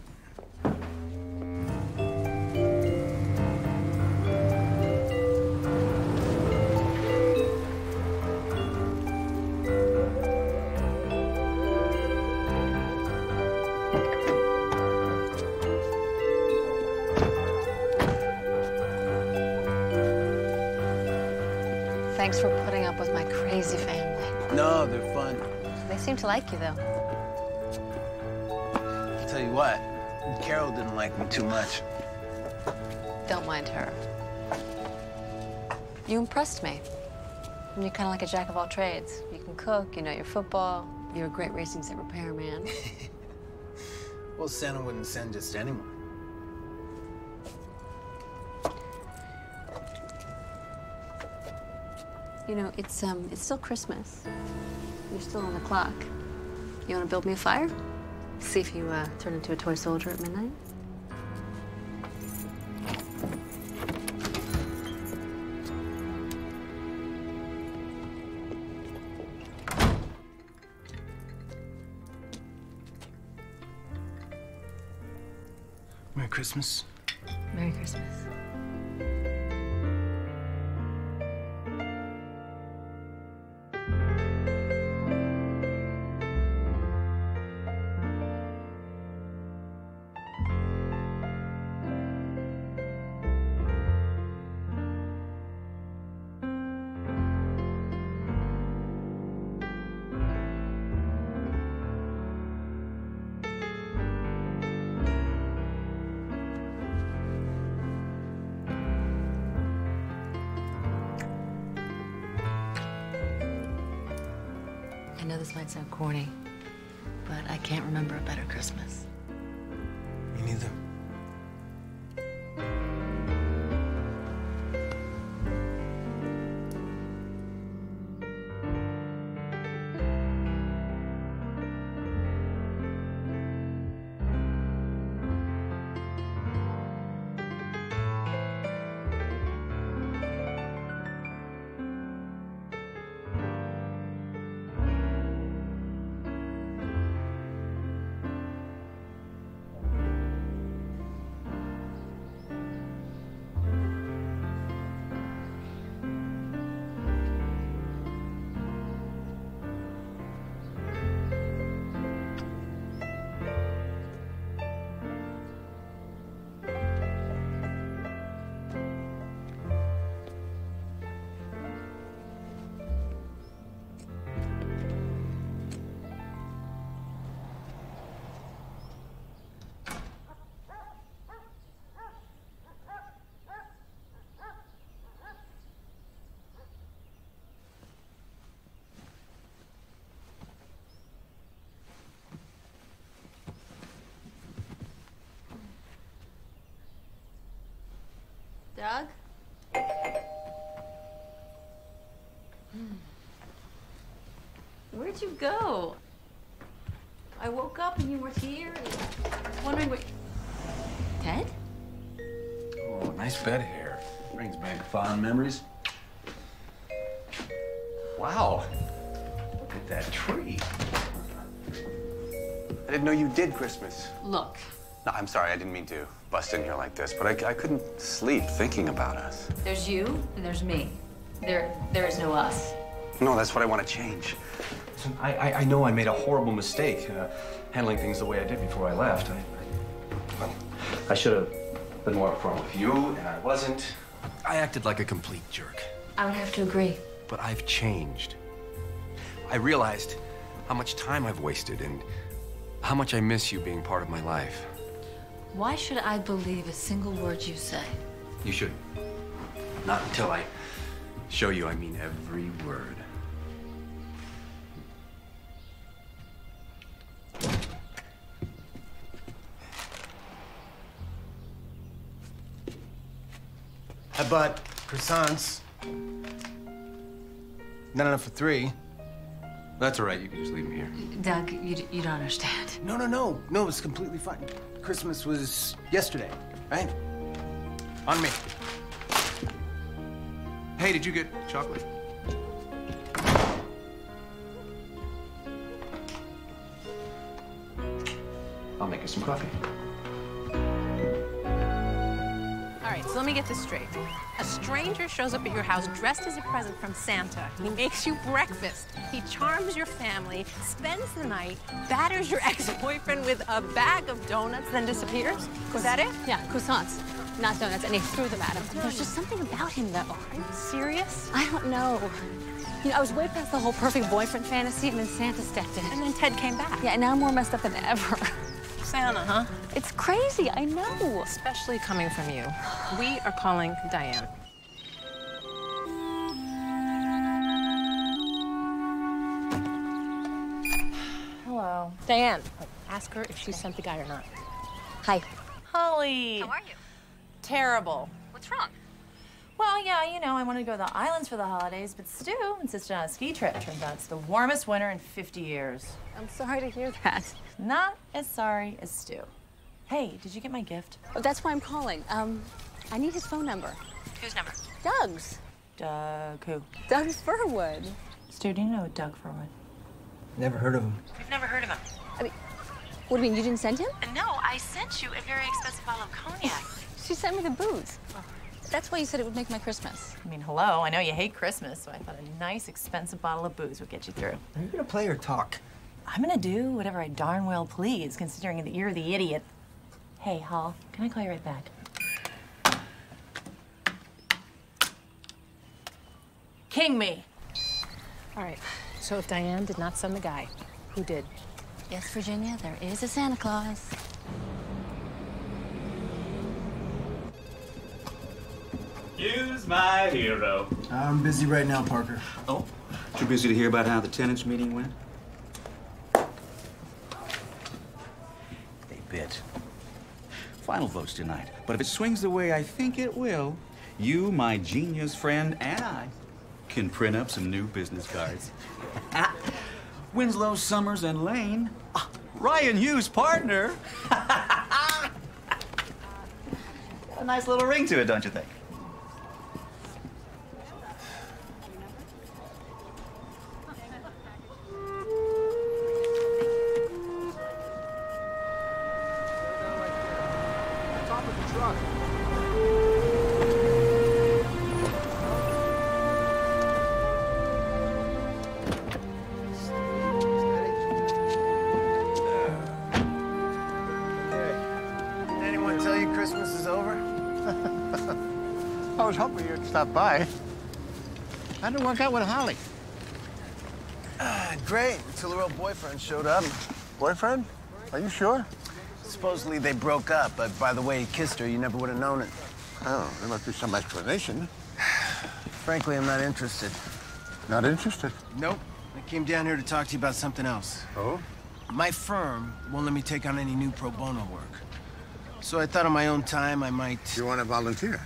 Thanks for putting up with my crazy family. No, they're fun. They seem to like you, though. I'll tell you what, Carol didn't like me too much. Don't mind her. You impressed me. You're kind of like a jack of all trades. You can cook, you know your football, you're a great racing set repairman. Well, Santa wouldn't send just anyone. You know, it's um, it's still Christmas. You're still on the clock. You want to build me a fire? See if you uh, turn into a toy soldier at midnight. Merry Christmas. Merry Christmas. I know this might sound corny, but I can't remember a better Christmas. Me neither. Doug? Where'd you go? I woke up and you were here and I was wondering what... Ted? Oh, nice bed here. Brings back fond memories. Wow. Look at that tree. I didn't know you did Christmas. Look. No, I'm sorry, I didn't mean to bust in here like this, but I, I couldn't sleep thinking about us. There's you and there's me. There, there is no us. No, that's what I want to change. Listen, I, I, I know I made a horrible mistake uh, handling things the way I did before I left. I, I, well, I should have been more upfront with you, and I wasn't. I acted like a complete jerk. I would have to agree. But I've changed. I realized how much time I've wasted and how much I miss you being part of my life. Why should I believe a single word you say? You should. Not until I show you I mean every word. I bought croissants. Not enough for three. That's all right. You can just leave them here. Doug, you, you don't understand. No, no, no. No, it's completely fine. Christmas was yesterday, right? On me. Hey, did you get chocolate? I'll make you some coffee. All right, so let me get this straight. A stranger shows up at your house dressed as a present from Santa. He makes you breakfast. He charms your family, spends the night, batters your ex-boyfriend with a bag of donuts, then disappears? Was that it? Yeah, croissants. not donuts, and he threw them at him. There's just something about him, though. Are you serious? I don't know. You know, I was way past the whole perfect boyfriend fantasy, and then Santa stepped in. And then Ted came back. Yeah, and now I'm more messed up than ever. Santa, huh? It's crazy, I know. Especially coming from you. We are calling Diane. Hello. Diane, ask her if she sent the guy or not. Hi. Holly. How are you? Terrible. What's wrong? Well, yeah, you know, I wanted to go to the islands for the holidays, but Stu insisted on a ski trip. Turns out it's the warmest winter in fifty years. I'm sorry to hear that. Not as sorry as Stu. Hey, did you get my gift? Oh, that's why I'm calling. Um, I need his phone number. Whose number? Doug's. Doug who? Doug Furwood. Stu, do you know Doug Furwood? Never heard of him. We've never heard of him. I mean, what do you mean, you didn't send him? No, I sent you a very expensive bottle of cognac. She sent me the booze. That's why you said it would make my Christmas. I mean, hello, I know you hate Christmas, so I thought a nice, expensive bottle of booze would get you through. Are you gonna play or talk? I'm gonna do whatever I darn well please, considering that you're the idiot. Hey, Hall, can I call you right back? King me. All right, so if Diane did not send the guy, who did? Yes, Virginia, there is a Santa Claus. Use my hero. I'm busy right now, Parker. Oh, too busy to hear about how the tenants meeting went? They bit. Final votes tonight. But if it swings the way I think it will, you, my genius friend, and I can print up some new business cards. Winslow, Summers, and Lane. Ah, Ryan Hughes' partner. A nice little ring to it, don't you think? Anyone tell you Christmas is over? I was hoping you'd stop by. How did it work out with Holly? Uh, great, until her old boyfriend showed up. Boyfriend? Are you sure? Supposedly they broke up, but by the way he kissed her, you never would have known it. Oh, there must be some explanation. Frankly, I'm not interested. Not interested? Nope. I came down here to talk to you about something else. Oh? My firm won't let me take on any new pro bono work. So I thought on my own time I might... You want to volunteer?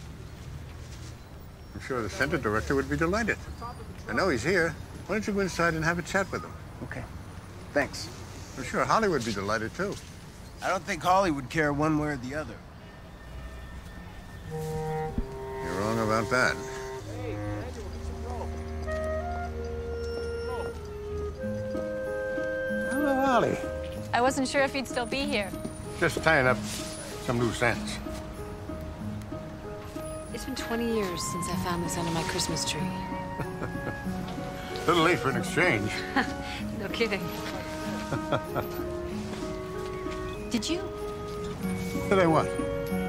I'm sure the center director would be delighted. I know he's here. Why don't you go inside and have a chat with him? Okay. Thanks. I'm sure Holly would be delighted, too. I don't think Holly would care one way or the other. You're wrong about that. Hello, Holly. I wasn't sure if you'd still be here. Just tying up some loose ends. It's been twenty years since I found this under my Christmas tree. A little late for an exchange. No kidding. Did you? Did I what?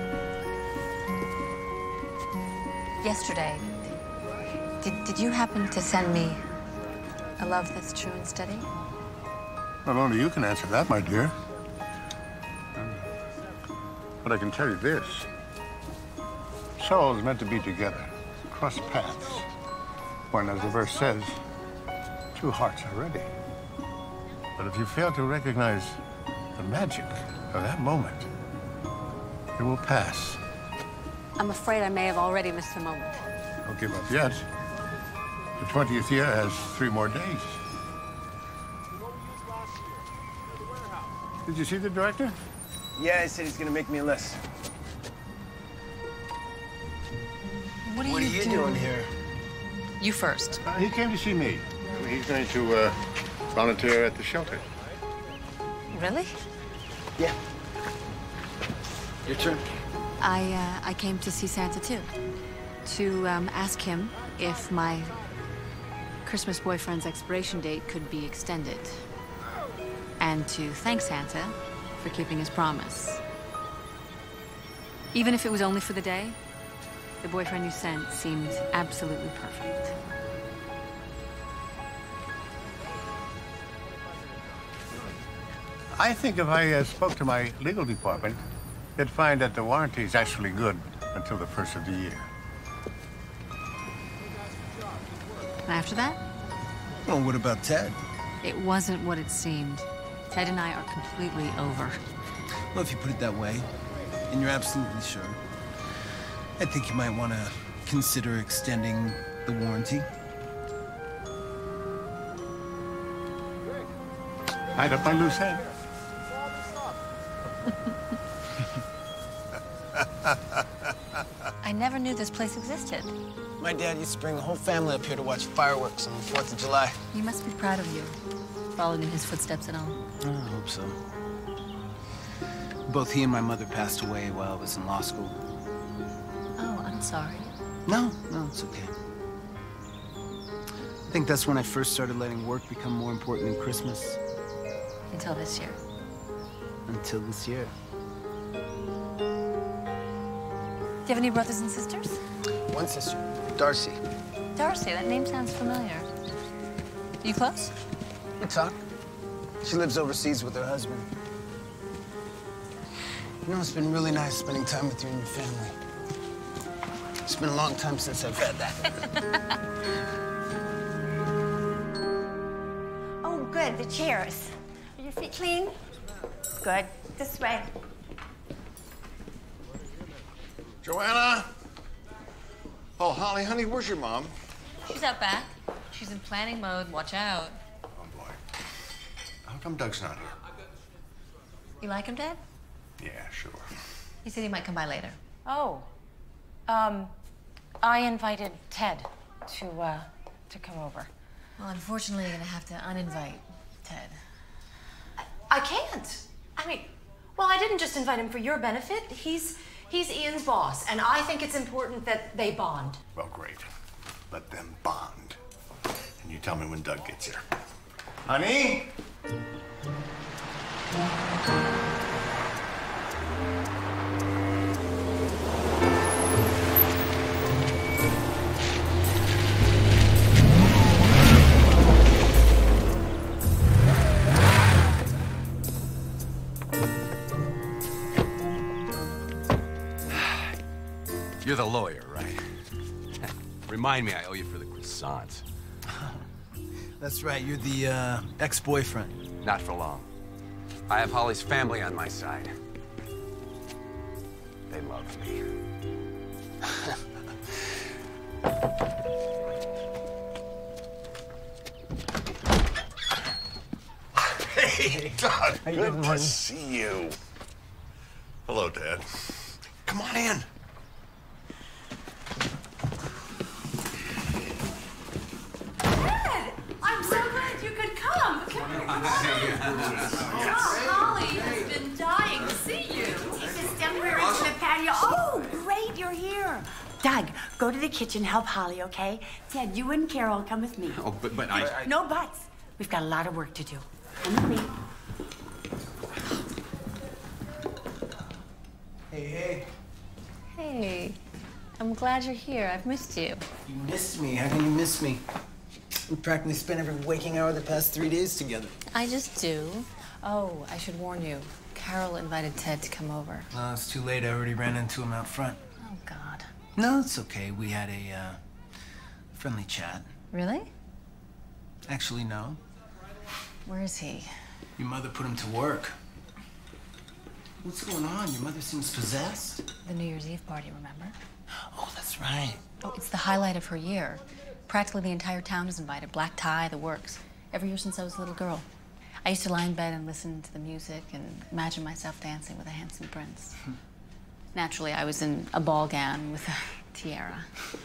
Yesterday, did, did you happen to send me a love that's true and steady? Well, only you can answer that, my dear. But I can tell you this. Souls meant to be together, cross paths. When, as the verse says, two hearts are ready. But if you fail to recognize the magic of that moment, it will pass. I'm afraid I may have already missed the moment. Don't give up yet. The twentieth year has three more days. Did you see the director? Yeah, he said he's gonna make me a list. What are What you are you doing? doing here? You first. Uh, he came to see me. He's going to uh, volunteer at the shelter. Really? Yeah. Your turn. I, uh, I came to see Santa, too. To um, ask him if my Christmas boyfriend's expiration date could be extended. And to thank Santa for keeping his promise. Even if it was only for the day, the boyfriend you sent seemed absolutely perfect. I think if I uh, spoke to my legal department, they'd find that the warranty is actually good until the first of the year. After that, Well, what about Ted? it wasn't what it seemed. Ted and I are completely over. Well, if you put it that way, and you're absolutely sure, I think you might want to consider extending the warranty. Tied up my loose end. I never knew this place existed. My dad used to bring the whole family up here to watch fireworks on the fourth of July. He must be proud of you. Followed in his footsteps at all. I hope so. Both he and my mother passed away while I was in law school. Oh, I'm sorry. No, no, it's okay. I think that's when I first started letting work become more important than Christmas. Until this year. Until this year. Do you have any brothers and sisters? One sister, Darcy. Darcy, that name sounds familiar. You close? We talk. She lives overseas with her husband. You know, it's been really nice spending time with you and your family. It's been a long time since I've had that. Oh, good, the chairs. Are your feet clean? Good. This way. Joanna? Oh, Holly, honey, where's your mom? She's out back. She's in planning mode. Watch out. Oh, boy. How come Doug's not here? You like him, Dad? Yeah, sure. He said he might come by later. Oh, um, I invited Ted to, uh, to come over. Well, unfortunately, you're gonna have to uninvite Ted. I can't. I mean, well, I didn't just invite him for your benefit. He's, he's Ian's boss, and I think it's important that they bond. Well, great. Let them bond. And you tell me when Doug gets here. Honey? You're the lawyer, right? Remind me I owe you for the croissants. That's right, you're the uh, ex-boyfriend. Not for long. I have Holly's family on my side. They love me. Hey, Doug. How you Good doing, to honey? see you. Hello, Dad. Come on in. I'm so glad you could come. Come here, come on. Oh, Holly has been dying to see you. Just down here into the patio. Oh, great, you're here. Doug, go to the kitchen, help Holly, okay? Ted, you and Carol come with me. Oh, but, but I... No buts. We've got a lot of work to do. Come with me. Hey, hey. Hey, I'm glad you're here. I've missed you. You missed me. How can you miss me? We practically spent every waking hour of the past three days together. I just do. Oh, I should warn you. Carol invited Ted to come over. No, it's too late. I already ran into him out front. Oh, God. No, it's okay. We had a uh, friendly chat. Really? Actually, no. Where is he? Your mother put him to work. What's going on? Your mother seems possessed. The New Year's Eve party, remember? Oh, that's right. Oh, it's the highlight of her year. Practically the entire town is invited. Black tie, the works. Every year since I was a little girl. I used to lie in bed and listen to the music and imagine myself dancing with a handsome prince. Naturally, I was in a ball gown with a tiara.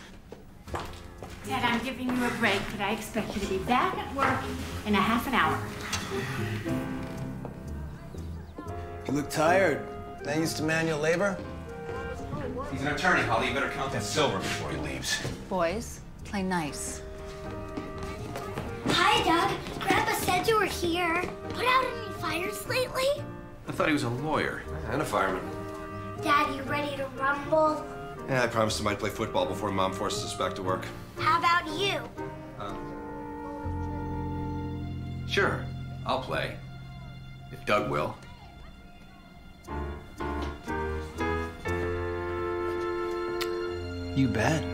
Ted, I'm giving you a break, but I expect you to be back at work in a half an hour. You look tired. That used to manual labor? He's an attorney, Holly. You better count that silver before he leaves. Boys, play nice. Hi, Doug. Grandpa said you were here. Put out any fires lately? I thought he was a lawyer and a fireman. Dad, you ready to rumble? Yeah, I promised him I'd play football before Mom forces us back to work. How about you? Um, sure, I'll play. If Doug will. You bet.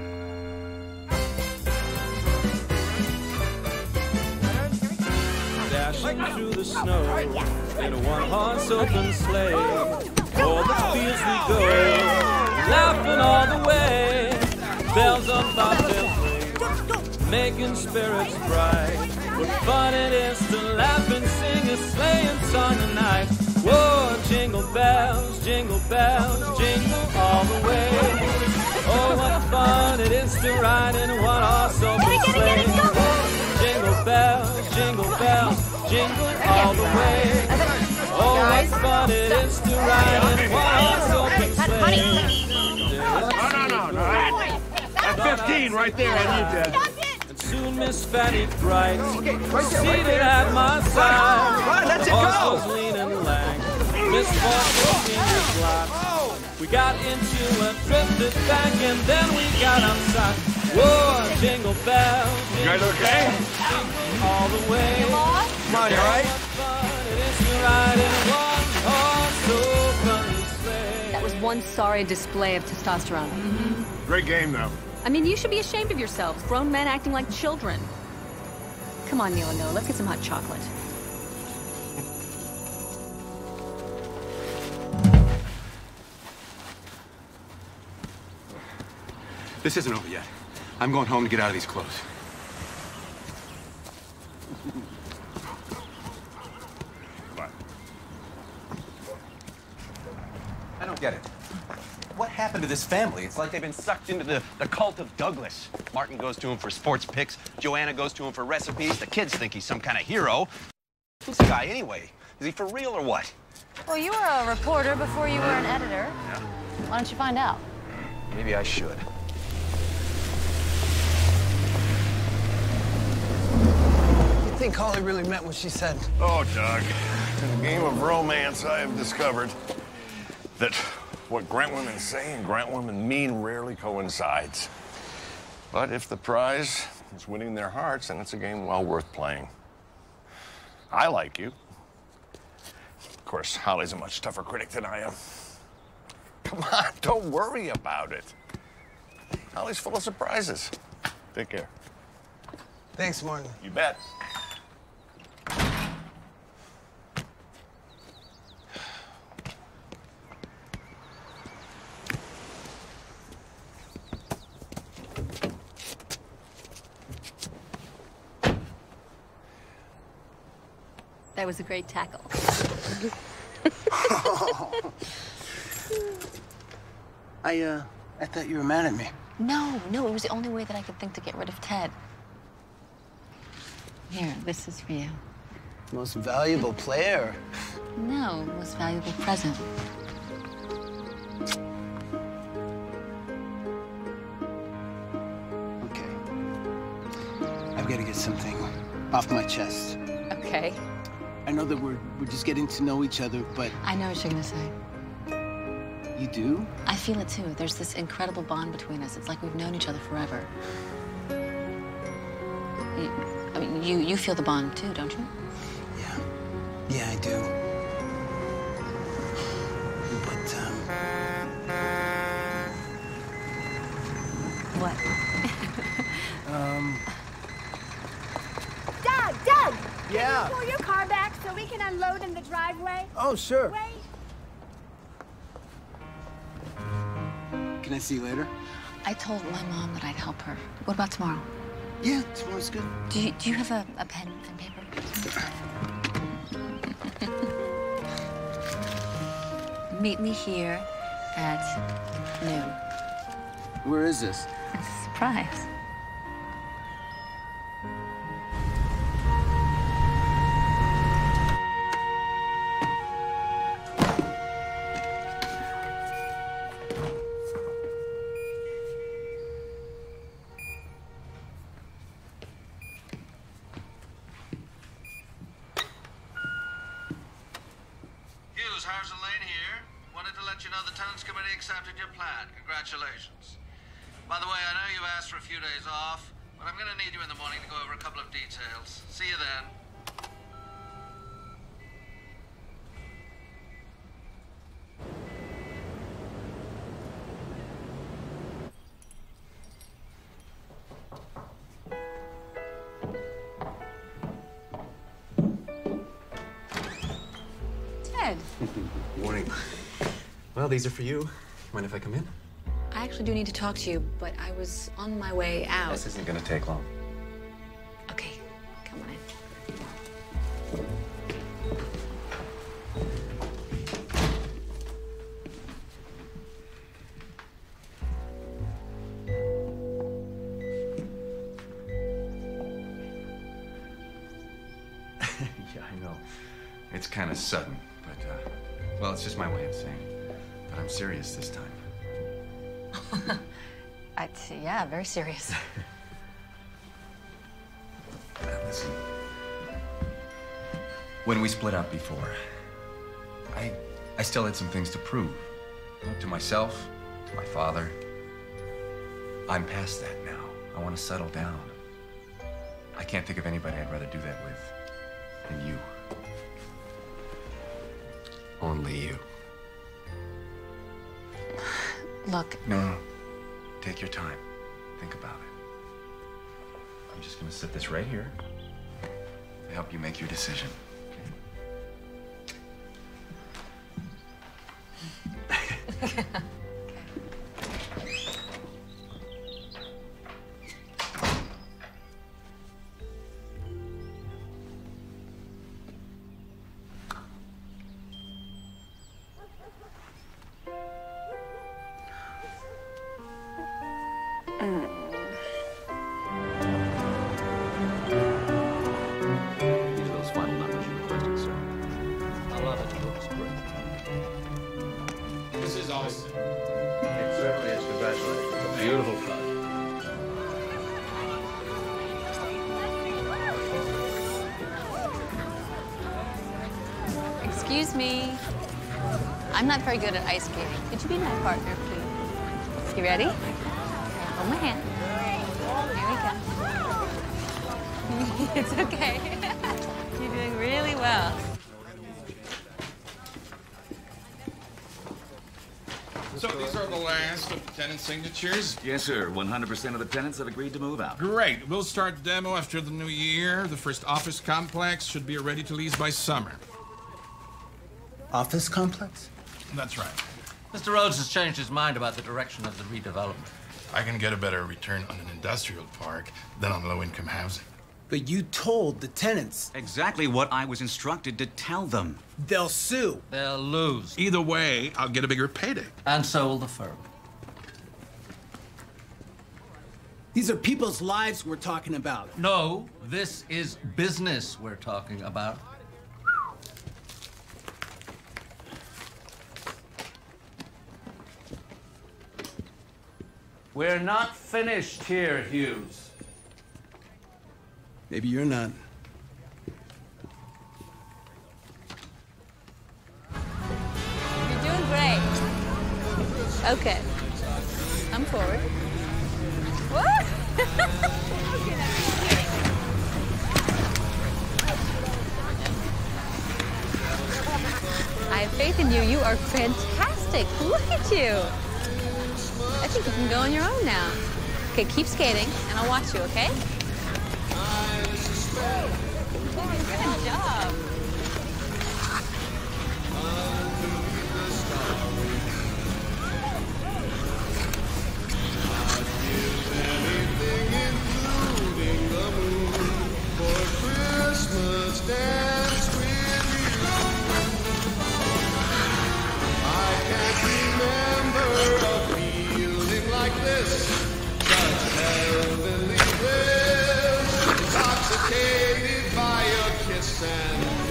Dashing through the snow in a one-horse open sleigh. O'er the fields we go, laughing all the way. Bells on bobtail ring, making spirits bright. What fun it is to laugh and sing a sleighing song tonight. Whoa, jingle bells, jingle bells, jingle all the way. Oh, what fun it is to ride in a one-horse open sleigh. Jingle bells, jingle bells, jingle all the way. Oh, what fun it is to ride in a one-horse open sleigh. No, no, no, no. That's fifteen right there on you, Dad. And soon Miss Fanny Bright, seated at my side. Come on, let it Horse go. was lean and lank, Miss Fortune in her glide. We got into a drifted bank and then we got outside. Whoa, jingle bells, You guys okay? jingle all the way. Come on, you all right? That was one sorry display of testosterone. Mm-hmm. Great game, though. I mean, you should be ashamed of yourselves. Grown men acting like children. Come on, Neil and Noah, let's get some hot chocolate. This isn't over yet. I'm going home to get out of these clothes. What? I don't get it. What happened to this family? It's like they've been sucked into the, the cult of Douglas. Martin goes to him for sports picks. Joanna goes to him for recipes. The kids think he's some kind of hero. Who's the guy anyway? Is he for real or what? Well, you were a reporter before you were an editor. Yeah. Why don't you find out? Maybe I should. You think Holly really meant what she said? Oh, Doug, in the game of romance, I have discovered that what Grant women say and Grant women mean rarely coincides. But if the prize is winning their hearts, then it's a game well worth playing. I like you. Of course, Holly's a much tougher critic than I am. Come on, don't worry about it. Holly's full of surprises. Take care. Thanks, Martin. You bet. That was a great tackle. I, uh, I thought you were mad at me. No, no, it was the only way that I could think to get rid of Ted. Here, this is for you. Most valuable player. No, most valuable present. Okay. I've got to get something off my chest. Okay. I know that we're, we're just getting to know each other, but... I know what you're gonna say. You do? I feel it too. There's this incredible bond between us. It's like we've known each other forever. You, I mean, you, you feel the bond too, don't you? Yeah. Yeah, I do. But, um... What? um... Doug, Doug! Yeah? Can you pull your car back so we can unload in the driveway? Oh, sure. Wait. Can I see you later? I told my mom that I'd help her. What about tomorrow? Yeah, tomorrow's good. Do you, do you have a, a pen and paper? Meet me here at noon. Where is this? It's a surprise. Wanted to let you know the tenants committee accepted your plan. Congratulations. By the way, I know you've asked for a few days off, but I'm going to need you in the morning to go over a couple of details. See you then. Good morning. Well, these are for you. Mind if I come in? I actually do need to talk to you, but I was on my way out. This isn't gonna take long. Okay, come on in. Yeah, I know. It's kind of sudden, but, uh, well, it's just my way of saying it. But I'm serious this time. I, yeah, very serious. Now, listen. When we split up before, I, I still had some things to prove. To myself, to my father. I'm past that now. I want to settle down. I can't think of anybody I'd rather do that with than you. Only you. Look. No, no. Take your time. Think about it. I'm just gonna set this right here to help you make your decision. Okay? These are those final numbers you requested, sir. I love it. It looks great. This is awesome. It certainly is. Congratulations. It's a beautiful project. Excuse me. I'm not very good at ice skating. Could you be my partner, please? You ready? Hold my hand. Here we go. It's okay. You're doing really well. So these are the last of the tenant signatures? Yes, sir. one hundred percent of the tenants have agreed to move out. Great. We'll start the demo after the new year. The first office complex should be ready to lease by summer. Office complex? That's right. Mister Rhodes has changed his mind about the direction of the redevelopment. I can get a better return on an industrial park than on low-income housing. But you told the tenants. Exactly what I was instructed to tell them. They'll sue. They'll lose. Either way, I'll get a bigger payday. And so will the firm. These are people's lives we're talking about. No, this is business we're talking about. We're not finished here, Hughes. Maybe you're not. You're doing great. Okay. Come forward. What? I have faith in you. You are fantastic. Look at you. I think you can go on your own now. Okay, keep skating, and I'll watch you, okay? Good job. Intoxicated by your kiss and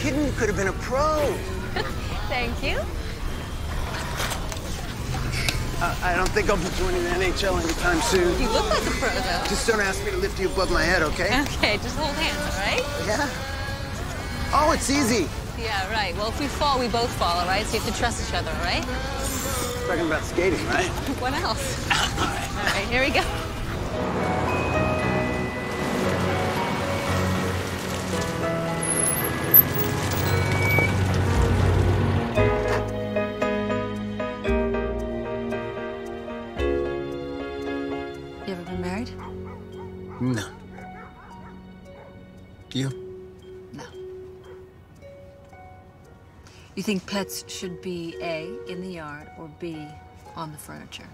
kidding. You could have been a pro. Thank you. Uh, I don't think I'll be joining the N H L anytime soon. You look like a pro, though. Just don't ask me to lift you above my head, okay? Okay, just hold hands, all right? Yeah. Oh, it's easy. Yeah, right. Well, if we fall, we both fall, all right? So you have to trust each other, all right? Talking about skating, right? What else? All right, here we go. You ever been married? No. You? No. You think pets should be A, in the yard, or B, on the furniture?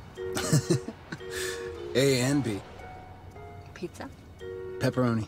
A and B. Pizza? Pepperoni.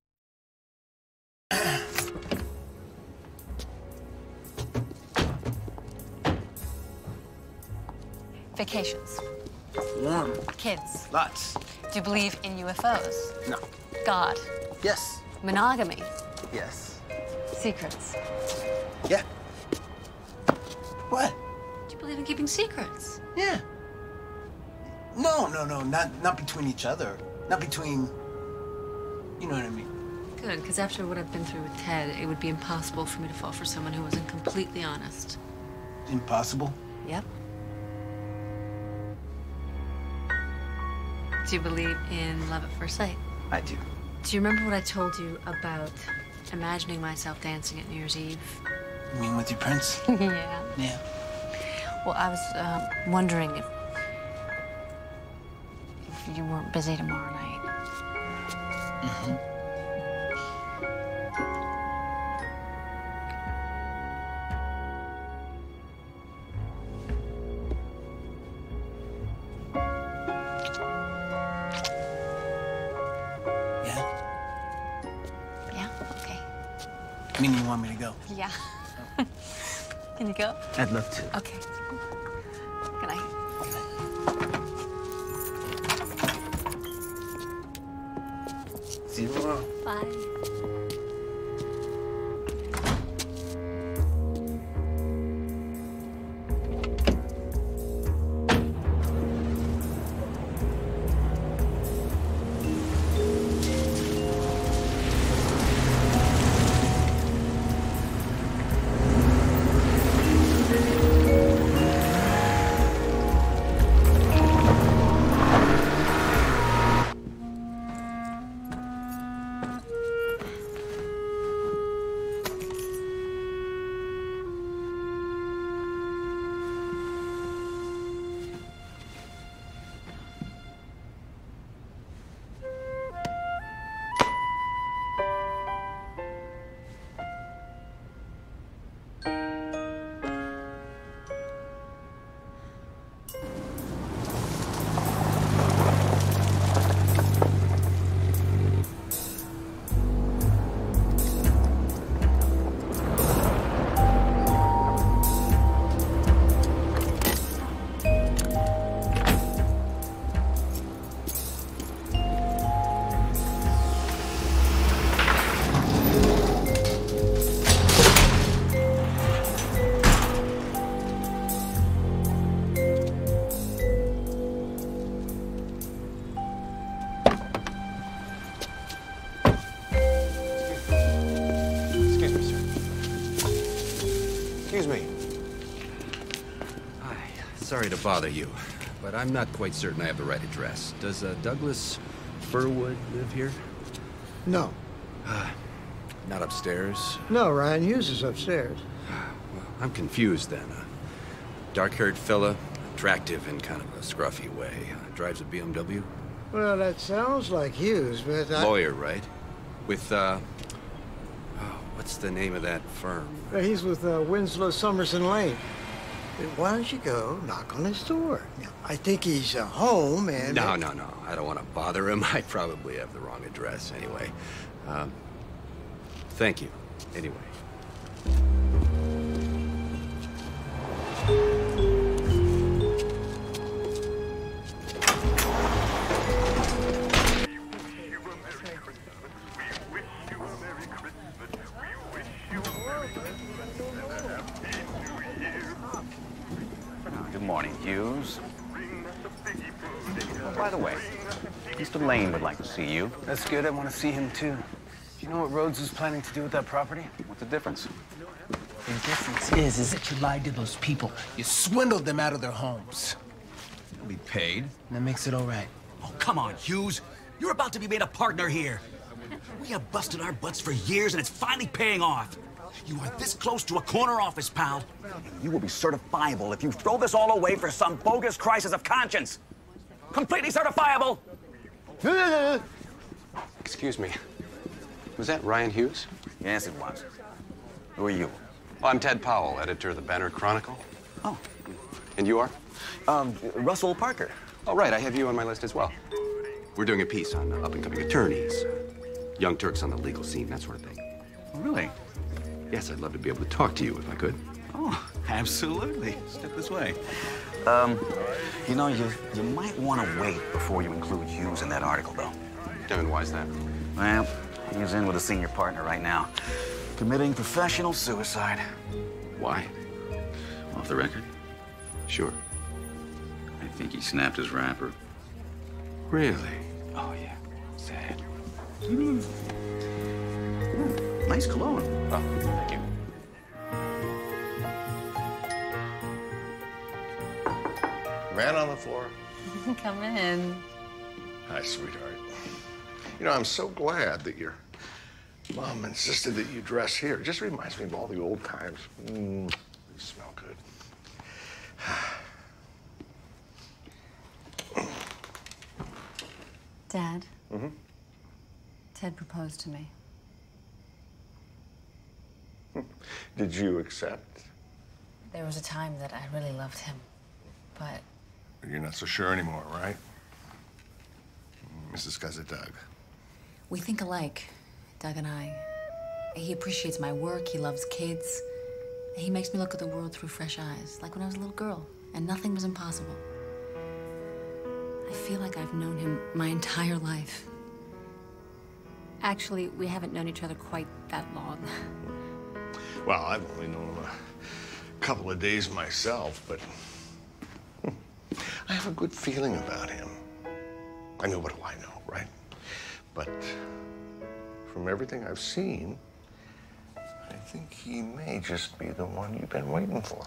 Vacations. Warm. Kids. Lots. Do you believe in U F Os? No. God? Yes. Monogamy? Yes. Secrets? Yeah. What? Do you believe in keeping secrets? Yeah. No, no, no, not not between each other. Not between, you know what I mean. Good, because after what I've been through with Ted, it would be impossible for me to fall for someone who wasn't completely honest. Impossible? Yep. Do you believe in love at first sight? I do. Do you remember what I told you about imagining myself dancing at New Year's Eve? You mean with your prince? Yeah. Yeah. Well, I was uh, wondering if, if you weren't busy tomorrow night. Mm-hmm. I mean, you want me to go? Yeah. Can you go? I'd love to. Okay. Good night. See you tomorrow. Bye. Sorry to bother you, but I'm not quite certain I have the right address. Does uh, Douglas Furwood live here? No. Uh, not upstairs? No, Ryan Hughes is upstairs. Well, I'm confused then. Uh, dark-haired fella, attractive in kind of a scruffy way. Uh, drives a B M W? Well, that sounds like Hughes, but I... Lawyer, right? With, uh... oh, what's the name of that firm? Uh, he's with uh, Winslow Somerson Lane. Why don't you go knock on his door? Now, I think he's uh, home and... No, no, no. I don't want to bother him. I probably have the wrong address anyway. Um, thank you, anyway. Mister Lane would like to see you. That's good. I want to see him, too. Do you know what Rhodes is planning to do with that property? What's the difference? The difference is, is that you lied to those people. You swindled them out of their homes. He'll be paid. And that makes it all right. Oh, come on, Hughes. You're about to be made a partner here. We have busted our butts for years, and it's finally paying off. You are this close to a corner office, pal. You will be certifiable if you throw this all away for some bogus crisis of conscience. Completely certifiable. Excuse me. Was that Ryan Hughes? Yes, it was. Who are you? Oh, I'm Ted Powell, editor of the Banner Chronicle. Oh. And you are? Um, Russell Parker. Oh, right. I have you on my list as well. We're doing a piece on uh, up-and-coming attorneys, young Turks on the legal scene, that sort of thing. Oh, really? Yes, I'd love to be able to talk to you if I could. Oh, absolutely. Step this way. Um, you know, you, you might want to wait before you include Hughes in that article, though. And why is that? Well, he's in with a senior partner right now, committing professional suicide. Why? Off the record? Sure. I think he snapped his wrapper. Really? Oh, yeah. Sad. Mm. Nice cologne. Oh, thank you. Man on the floor. Come in. Hi, sweetheart. You know, I'm so glad that your mom insisted that you dress here. It just reminds me of all the old times. Mm, you smell good. Dad, Mm-hmm. Ted proposed to me. Did you accept? There was a time that I really loved him, but You're not so sure anymore, right? Missus Doug. We think alike, Doug and I. He appreciates my work, he loves kids. He makes me look at the world through fresh eyes, like when I was a little girl, and nothing was impossible. I feel like I've known him my entire life. Actually, we haven't known each other quite that long. Well, I've only known him a couple of days myself, but I have a good feeling about him. I know what do I know, right? But from everything I've seen, I think he may just be the one you've been waiting for.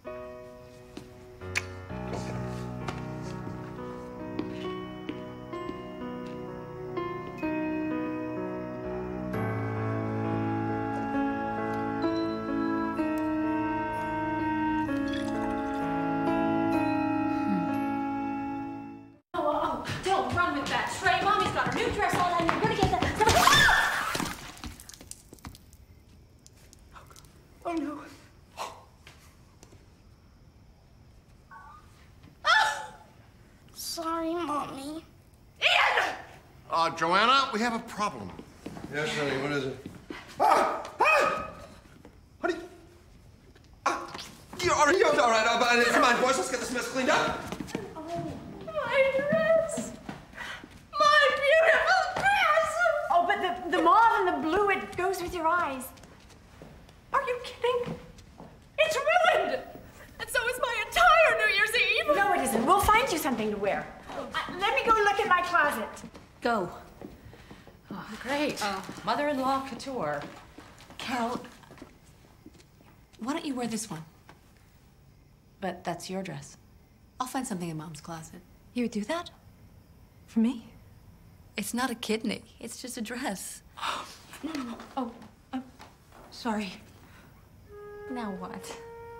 Oh no. Sorry, Mommy. Ian! Uh, Joanna, we have a problem. Yes, honey, what is it? Ah! Ah! Honey! Ah! You're all right, you're all right. Uh, but, come on, boys, let's get this mess cleaned up. Oh, my dress! My beautiful dress! Oh, but the, the mauve and the blue, it goes with your eyes. Are you kidding? It's ruined! And so is my entire New Year's Eve! No, it isn't. We'll find you something to wear. Uh, let me go look at my closet. Go. Oh, great. Uh, mother-in-law couture. Carol, why don't you wear this one? But that's your dress. I'll find something in Mom's closet. You would do that? For me? It's not a kidney. It's just a dress. No, no, no. Oh, I'm sorry. Now what?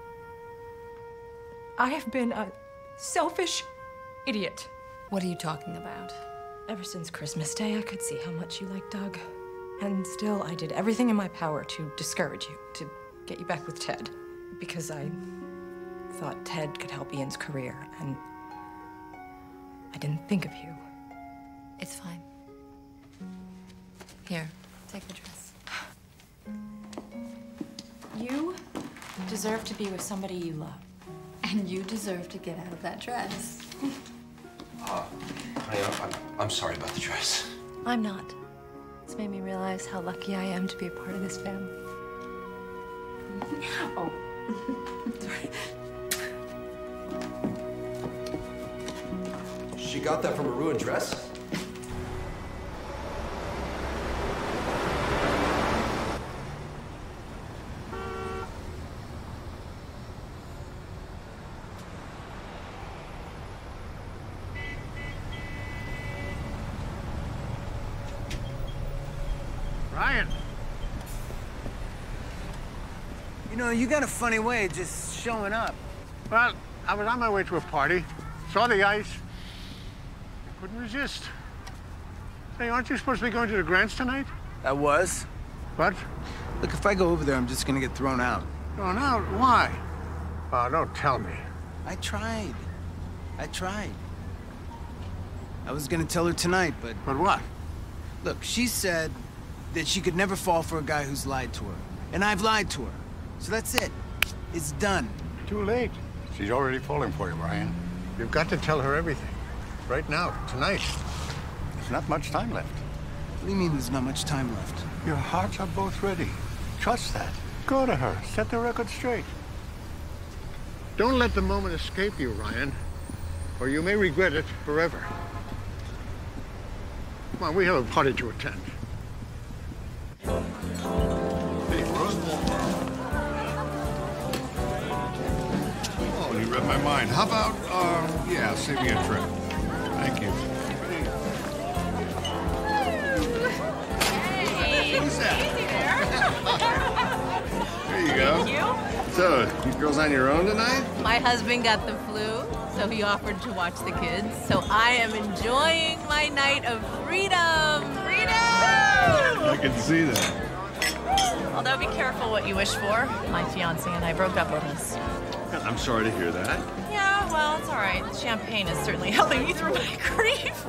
I have been a selfish idiot. What are you talking about? Ever since Christmas Day, I could see how much you liked Doug. And still, I did everything in my power to discourage you, to get you back with Ted. Because I thought Ted could help Ian's career, and I didn't think of you. It's fine. Here, take the dress. You deserve to be with somebody you love. And you deserve to get out of that dress. Uh, honey, I'm, I'm sorry about the dress. I'm not. It's made me realize how lucky I am to be a part of this family. Oh. Sorry. She got that from a ruined dress? Ryan. You know, you got a funny way of just showing up. Well, I was on my way to a party, saw the ice, couldn't resist. Hey, aren't you supposed to be going to the Grants tonight? I was. What? Look, if I go over there, I'm just gonna get thrown out. Thrown out? Why? Oh, don't tell me. I tried. I tried. I was gonna tell her tonight, but... But what? Look, she said that she could never fall for a guy who's lied to her. And I've lied to her. So that's it. It's done. Too late. She's already falling for you, Ryan. You've got to tell her everything. Right now, tonight. There's not much time left. What do you mean there's not much time left? Your hearts are both ready. Trust that. Go to her. Set the record straight. Don't let the moment escape you, Ryan, or you may regret it forever. Come on, we have a party to attend. Oh, you read my mind. How about, uh, yeah, save me a trip. Thank you. Hey, Who's that? there. There you go. Thank you. So, you girls on your own tonight? My husband got the flu, so he offered to watch the kids. So I am enjoying my night of freedom. Freedom! I can see that. Although be careful what you wish for. My fiance and I broke up with us. I'm sorry to hear that. Yeah, well, it's all right. Champagne is certainly helping me through my grief.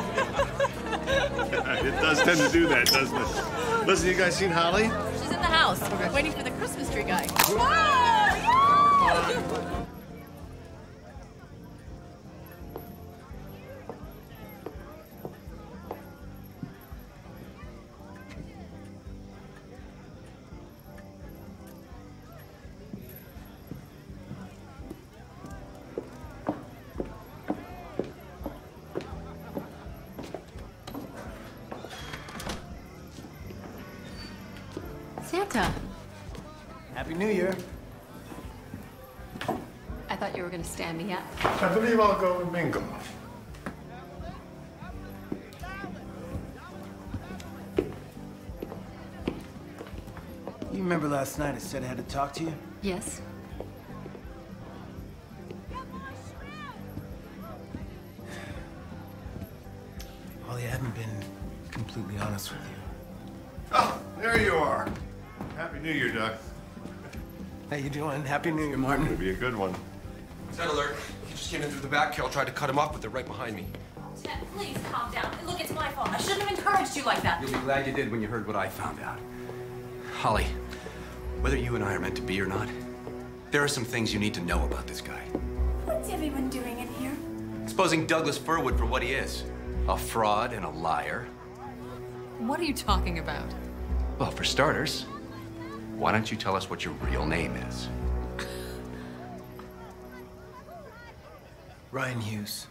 It does tend to do that, doesn't it? Listen, you guys seen Holly? She's in the house, okay. Waiting for the Christmas tree guy. Santa. Happy New Year. I thought you were going to stand me up. I believe I'll go with Mingle. You remember last night I said I had to talk to you? Yes. Holly, I haven't been completely honest with you. Oh, there you are. Happy New Year, Doc. How you doing? Happy New Year, Martin. It'll be a good one. Ted alert. He just came in through the back. Carol tried to cut him off, but they're right behind me. Ted, please calm down. Look, it's my fault. I shouldn't have encouraged you like that. You'll be glad you did when you heard what I found out. Holly, whether you and I are meant to be or not, there are some things you need to know about this guy. What's everyone doing in here? Exposing Douglas Furwood for what he is. A fraud and a liar. What are you talking about? Well, for starters, why don't you tell us what your real name is? Ryan Hughes.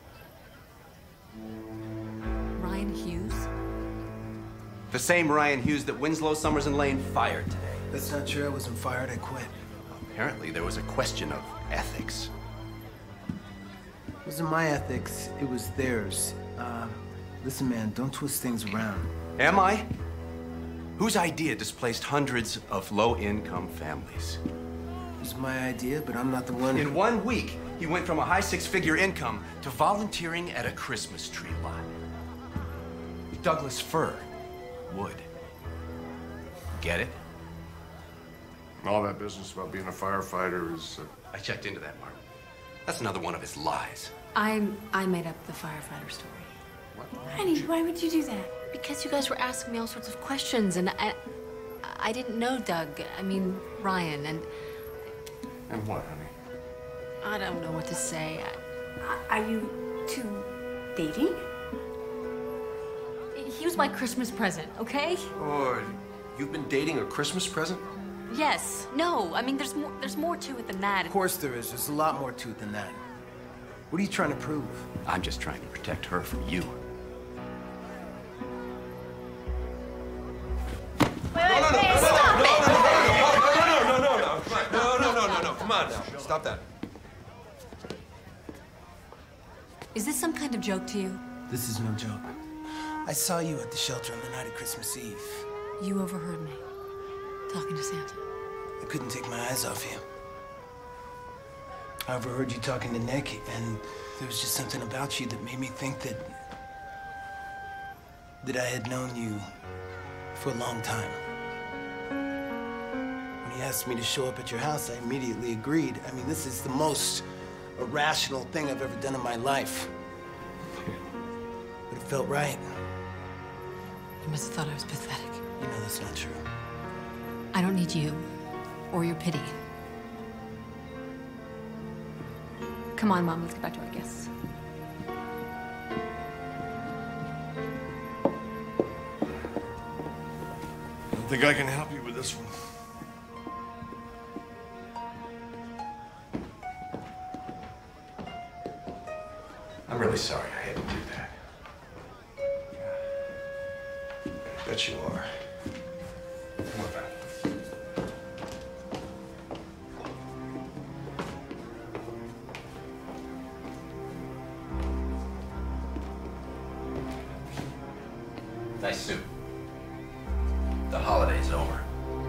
Ryan Hughes? The same Ryan Hughes that Winslow, Summers, and Lane fired today. That's not true. I wasn't fired. I quit. Apparently, there was a question of ethics. It wasn't my ethics. It was theirs. Uh, listen, man, don't twist things around. Am I? Whose idea displaced hundreds of low-income families? It was my idea, but I'm not the one. In one week, he went from a high six-figure income to volunteering at a Christmas tree lot. Douglas Fir would. Get it? All that business about being a firefighter is... Uh... I checked into that, Martin. That's another one of his lies. I I made up the firefighter story. Honey, why would you do that? Because you guys were asking me all sorts of questions, and I, I didn't know Doug. I mean, Ryan, and... And what, honey? I don't know what to say. I, Are you two dating? he was my Christmas present, okay? Oh, you've been dating a Christmas present? Yes. No. I mean, there's more. There's more to it than that. Of course there is. There's a lot more to it than that. What are you trying to prove? I'm just trying to protect her from you. No, no, no, no, Stop no, it! no, no, no, no, no, no, no, no, no, no, no, come on now, stop that. Is this some kind of joke to you? This is no joke. I saw you at the shelter on the night of Christmas Eve. You overheard me talking to Santa. I couldn't take my eyes off you. I overheard you talking to Nick, and there was just something about you that made me think that... that I had known you for a long time. When he asked me to show up at your house, I immediately agreed. I mean, this is the most irrational thing I've ever done in my life. But it felt right. You must have thought I was pathetic. You know that's not true. I don't need you or your pity. Come on, Mom, let's get back to our guests. I don't think I can help you with this one. I'm really sorry I had to do that. I bet you are. Come on back. Nice suit. The holiday's over.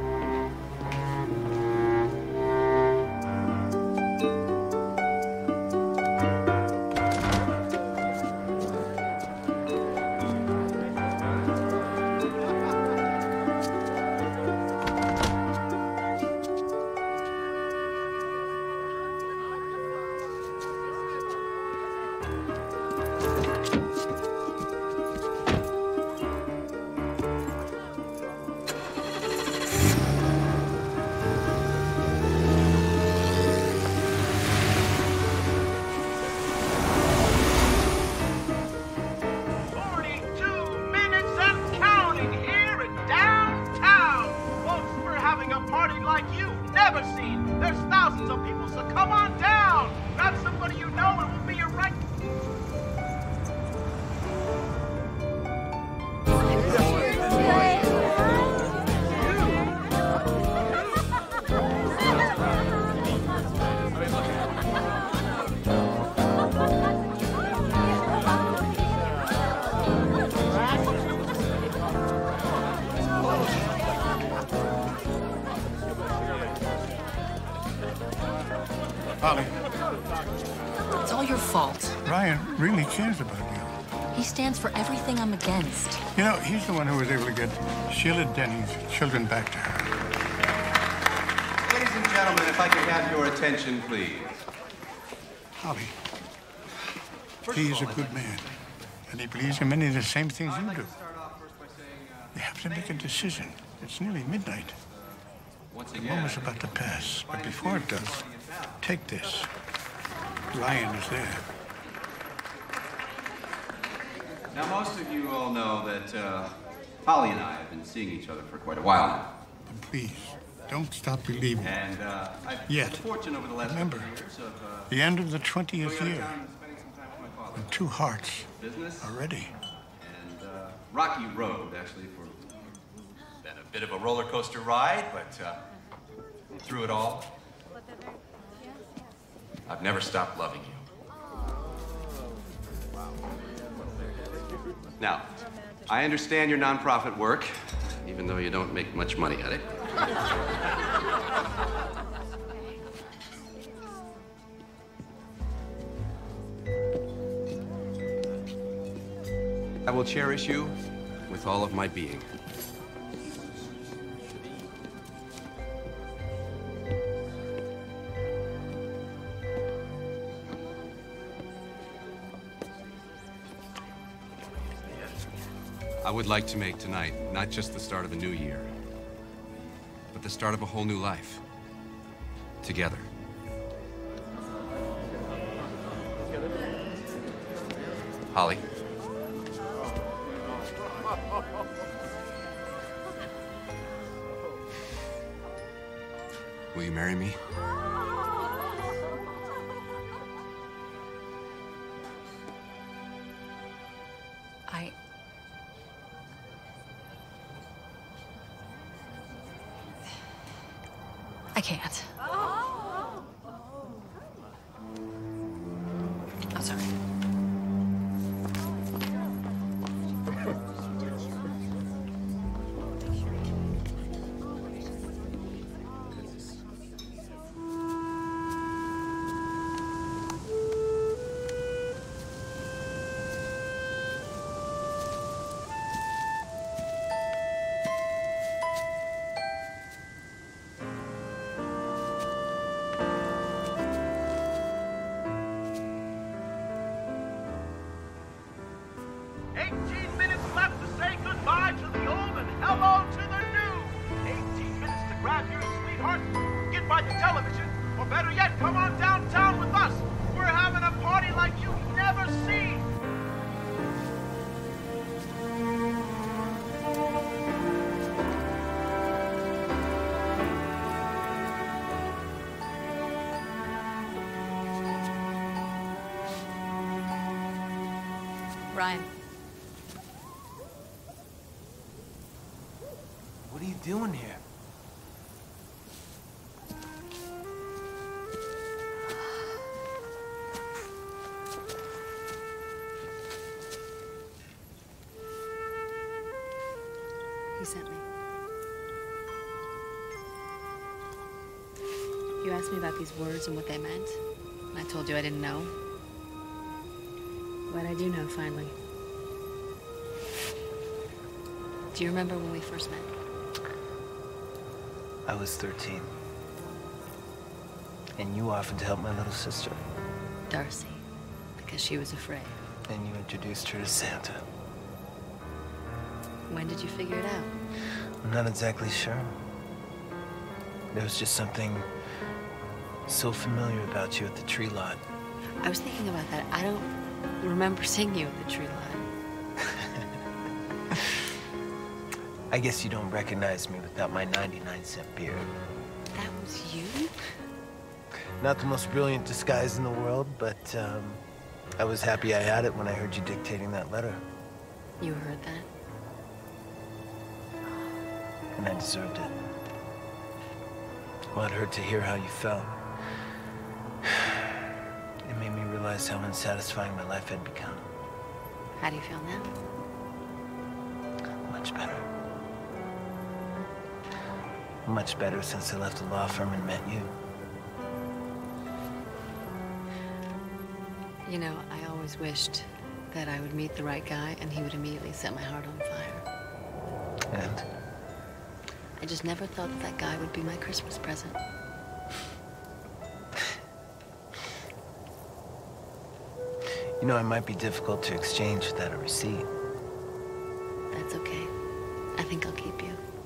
Holly. It's all your fault. Ryan really cares about you. He stands for everything I'm against. You know, he's the one who was able to get Sheila Denning's children back to her. Ladies and gentlemen, if I could have your attention, please. Holly, he is a good man, and he believes in many of the same things you do. You have to make a decision. It's nearly midnight. The moment's about to pass, but before it does, take this. Ryan is there. Now, most of you all know that uh, Holly and I have been seeing each other for quite a while now. But please, don't stop believing. And uh, I've Yet, had the fortune over the last remember, couple of years of uh, the end of the twentieth going out of year, town and spending some time with my father. when two hearts Business are ready. and uh, rocky road, actually, for been a bit of a roller coaster ride, but uh, through it all, I've never stopped loving you. Now, I understand your nonprofit work, even though you don't make much money at it. I will cherish you with all of my being. I would like to make tonight not just the start of a new year, but the start of a whole new life. Together. Holly. Will you marry me? I... I can't. I'm sorry. Ryan. What are you doing here? He sent me. You asked me about these words and what they meant, and I told you I didn't know. But I do know, finally. Do you remember when we first met? I was thirteen. And you offered to help my little sister. Darcy, because she was afraid. And you introduced her to Santa. When did you figure it out? I'm not exactly sure. There was just something so familiar about you at the tree lot. I was thinking about that. I don't remember seeing you at the tree lot. I guess you don't recognize me without my ninety-nine cent beard. That was you? Not the most brilliant disguise in the world, but um, I was happy I had it when I heard you dictating that letter. You heard that? And I deserved it. Well, it hurt to hear how you felt. It made me realize how unsatisfying my life had become. How do you feel now? Much better. Much better since I left the law firm and met you. You know, I always wished that I would meet the right guy and he would immediately set my heart on fire. And? I just never thought that that guy would be my Christmas present. You know, it might be difficult to exchange without a receipt. That's okay. I think I'll keep you.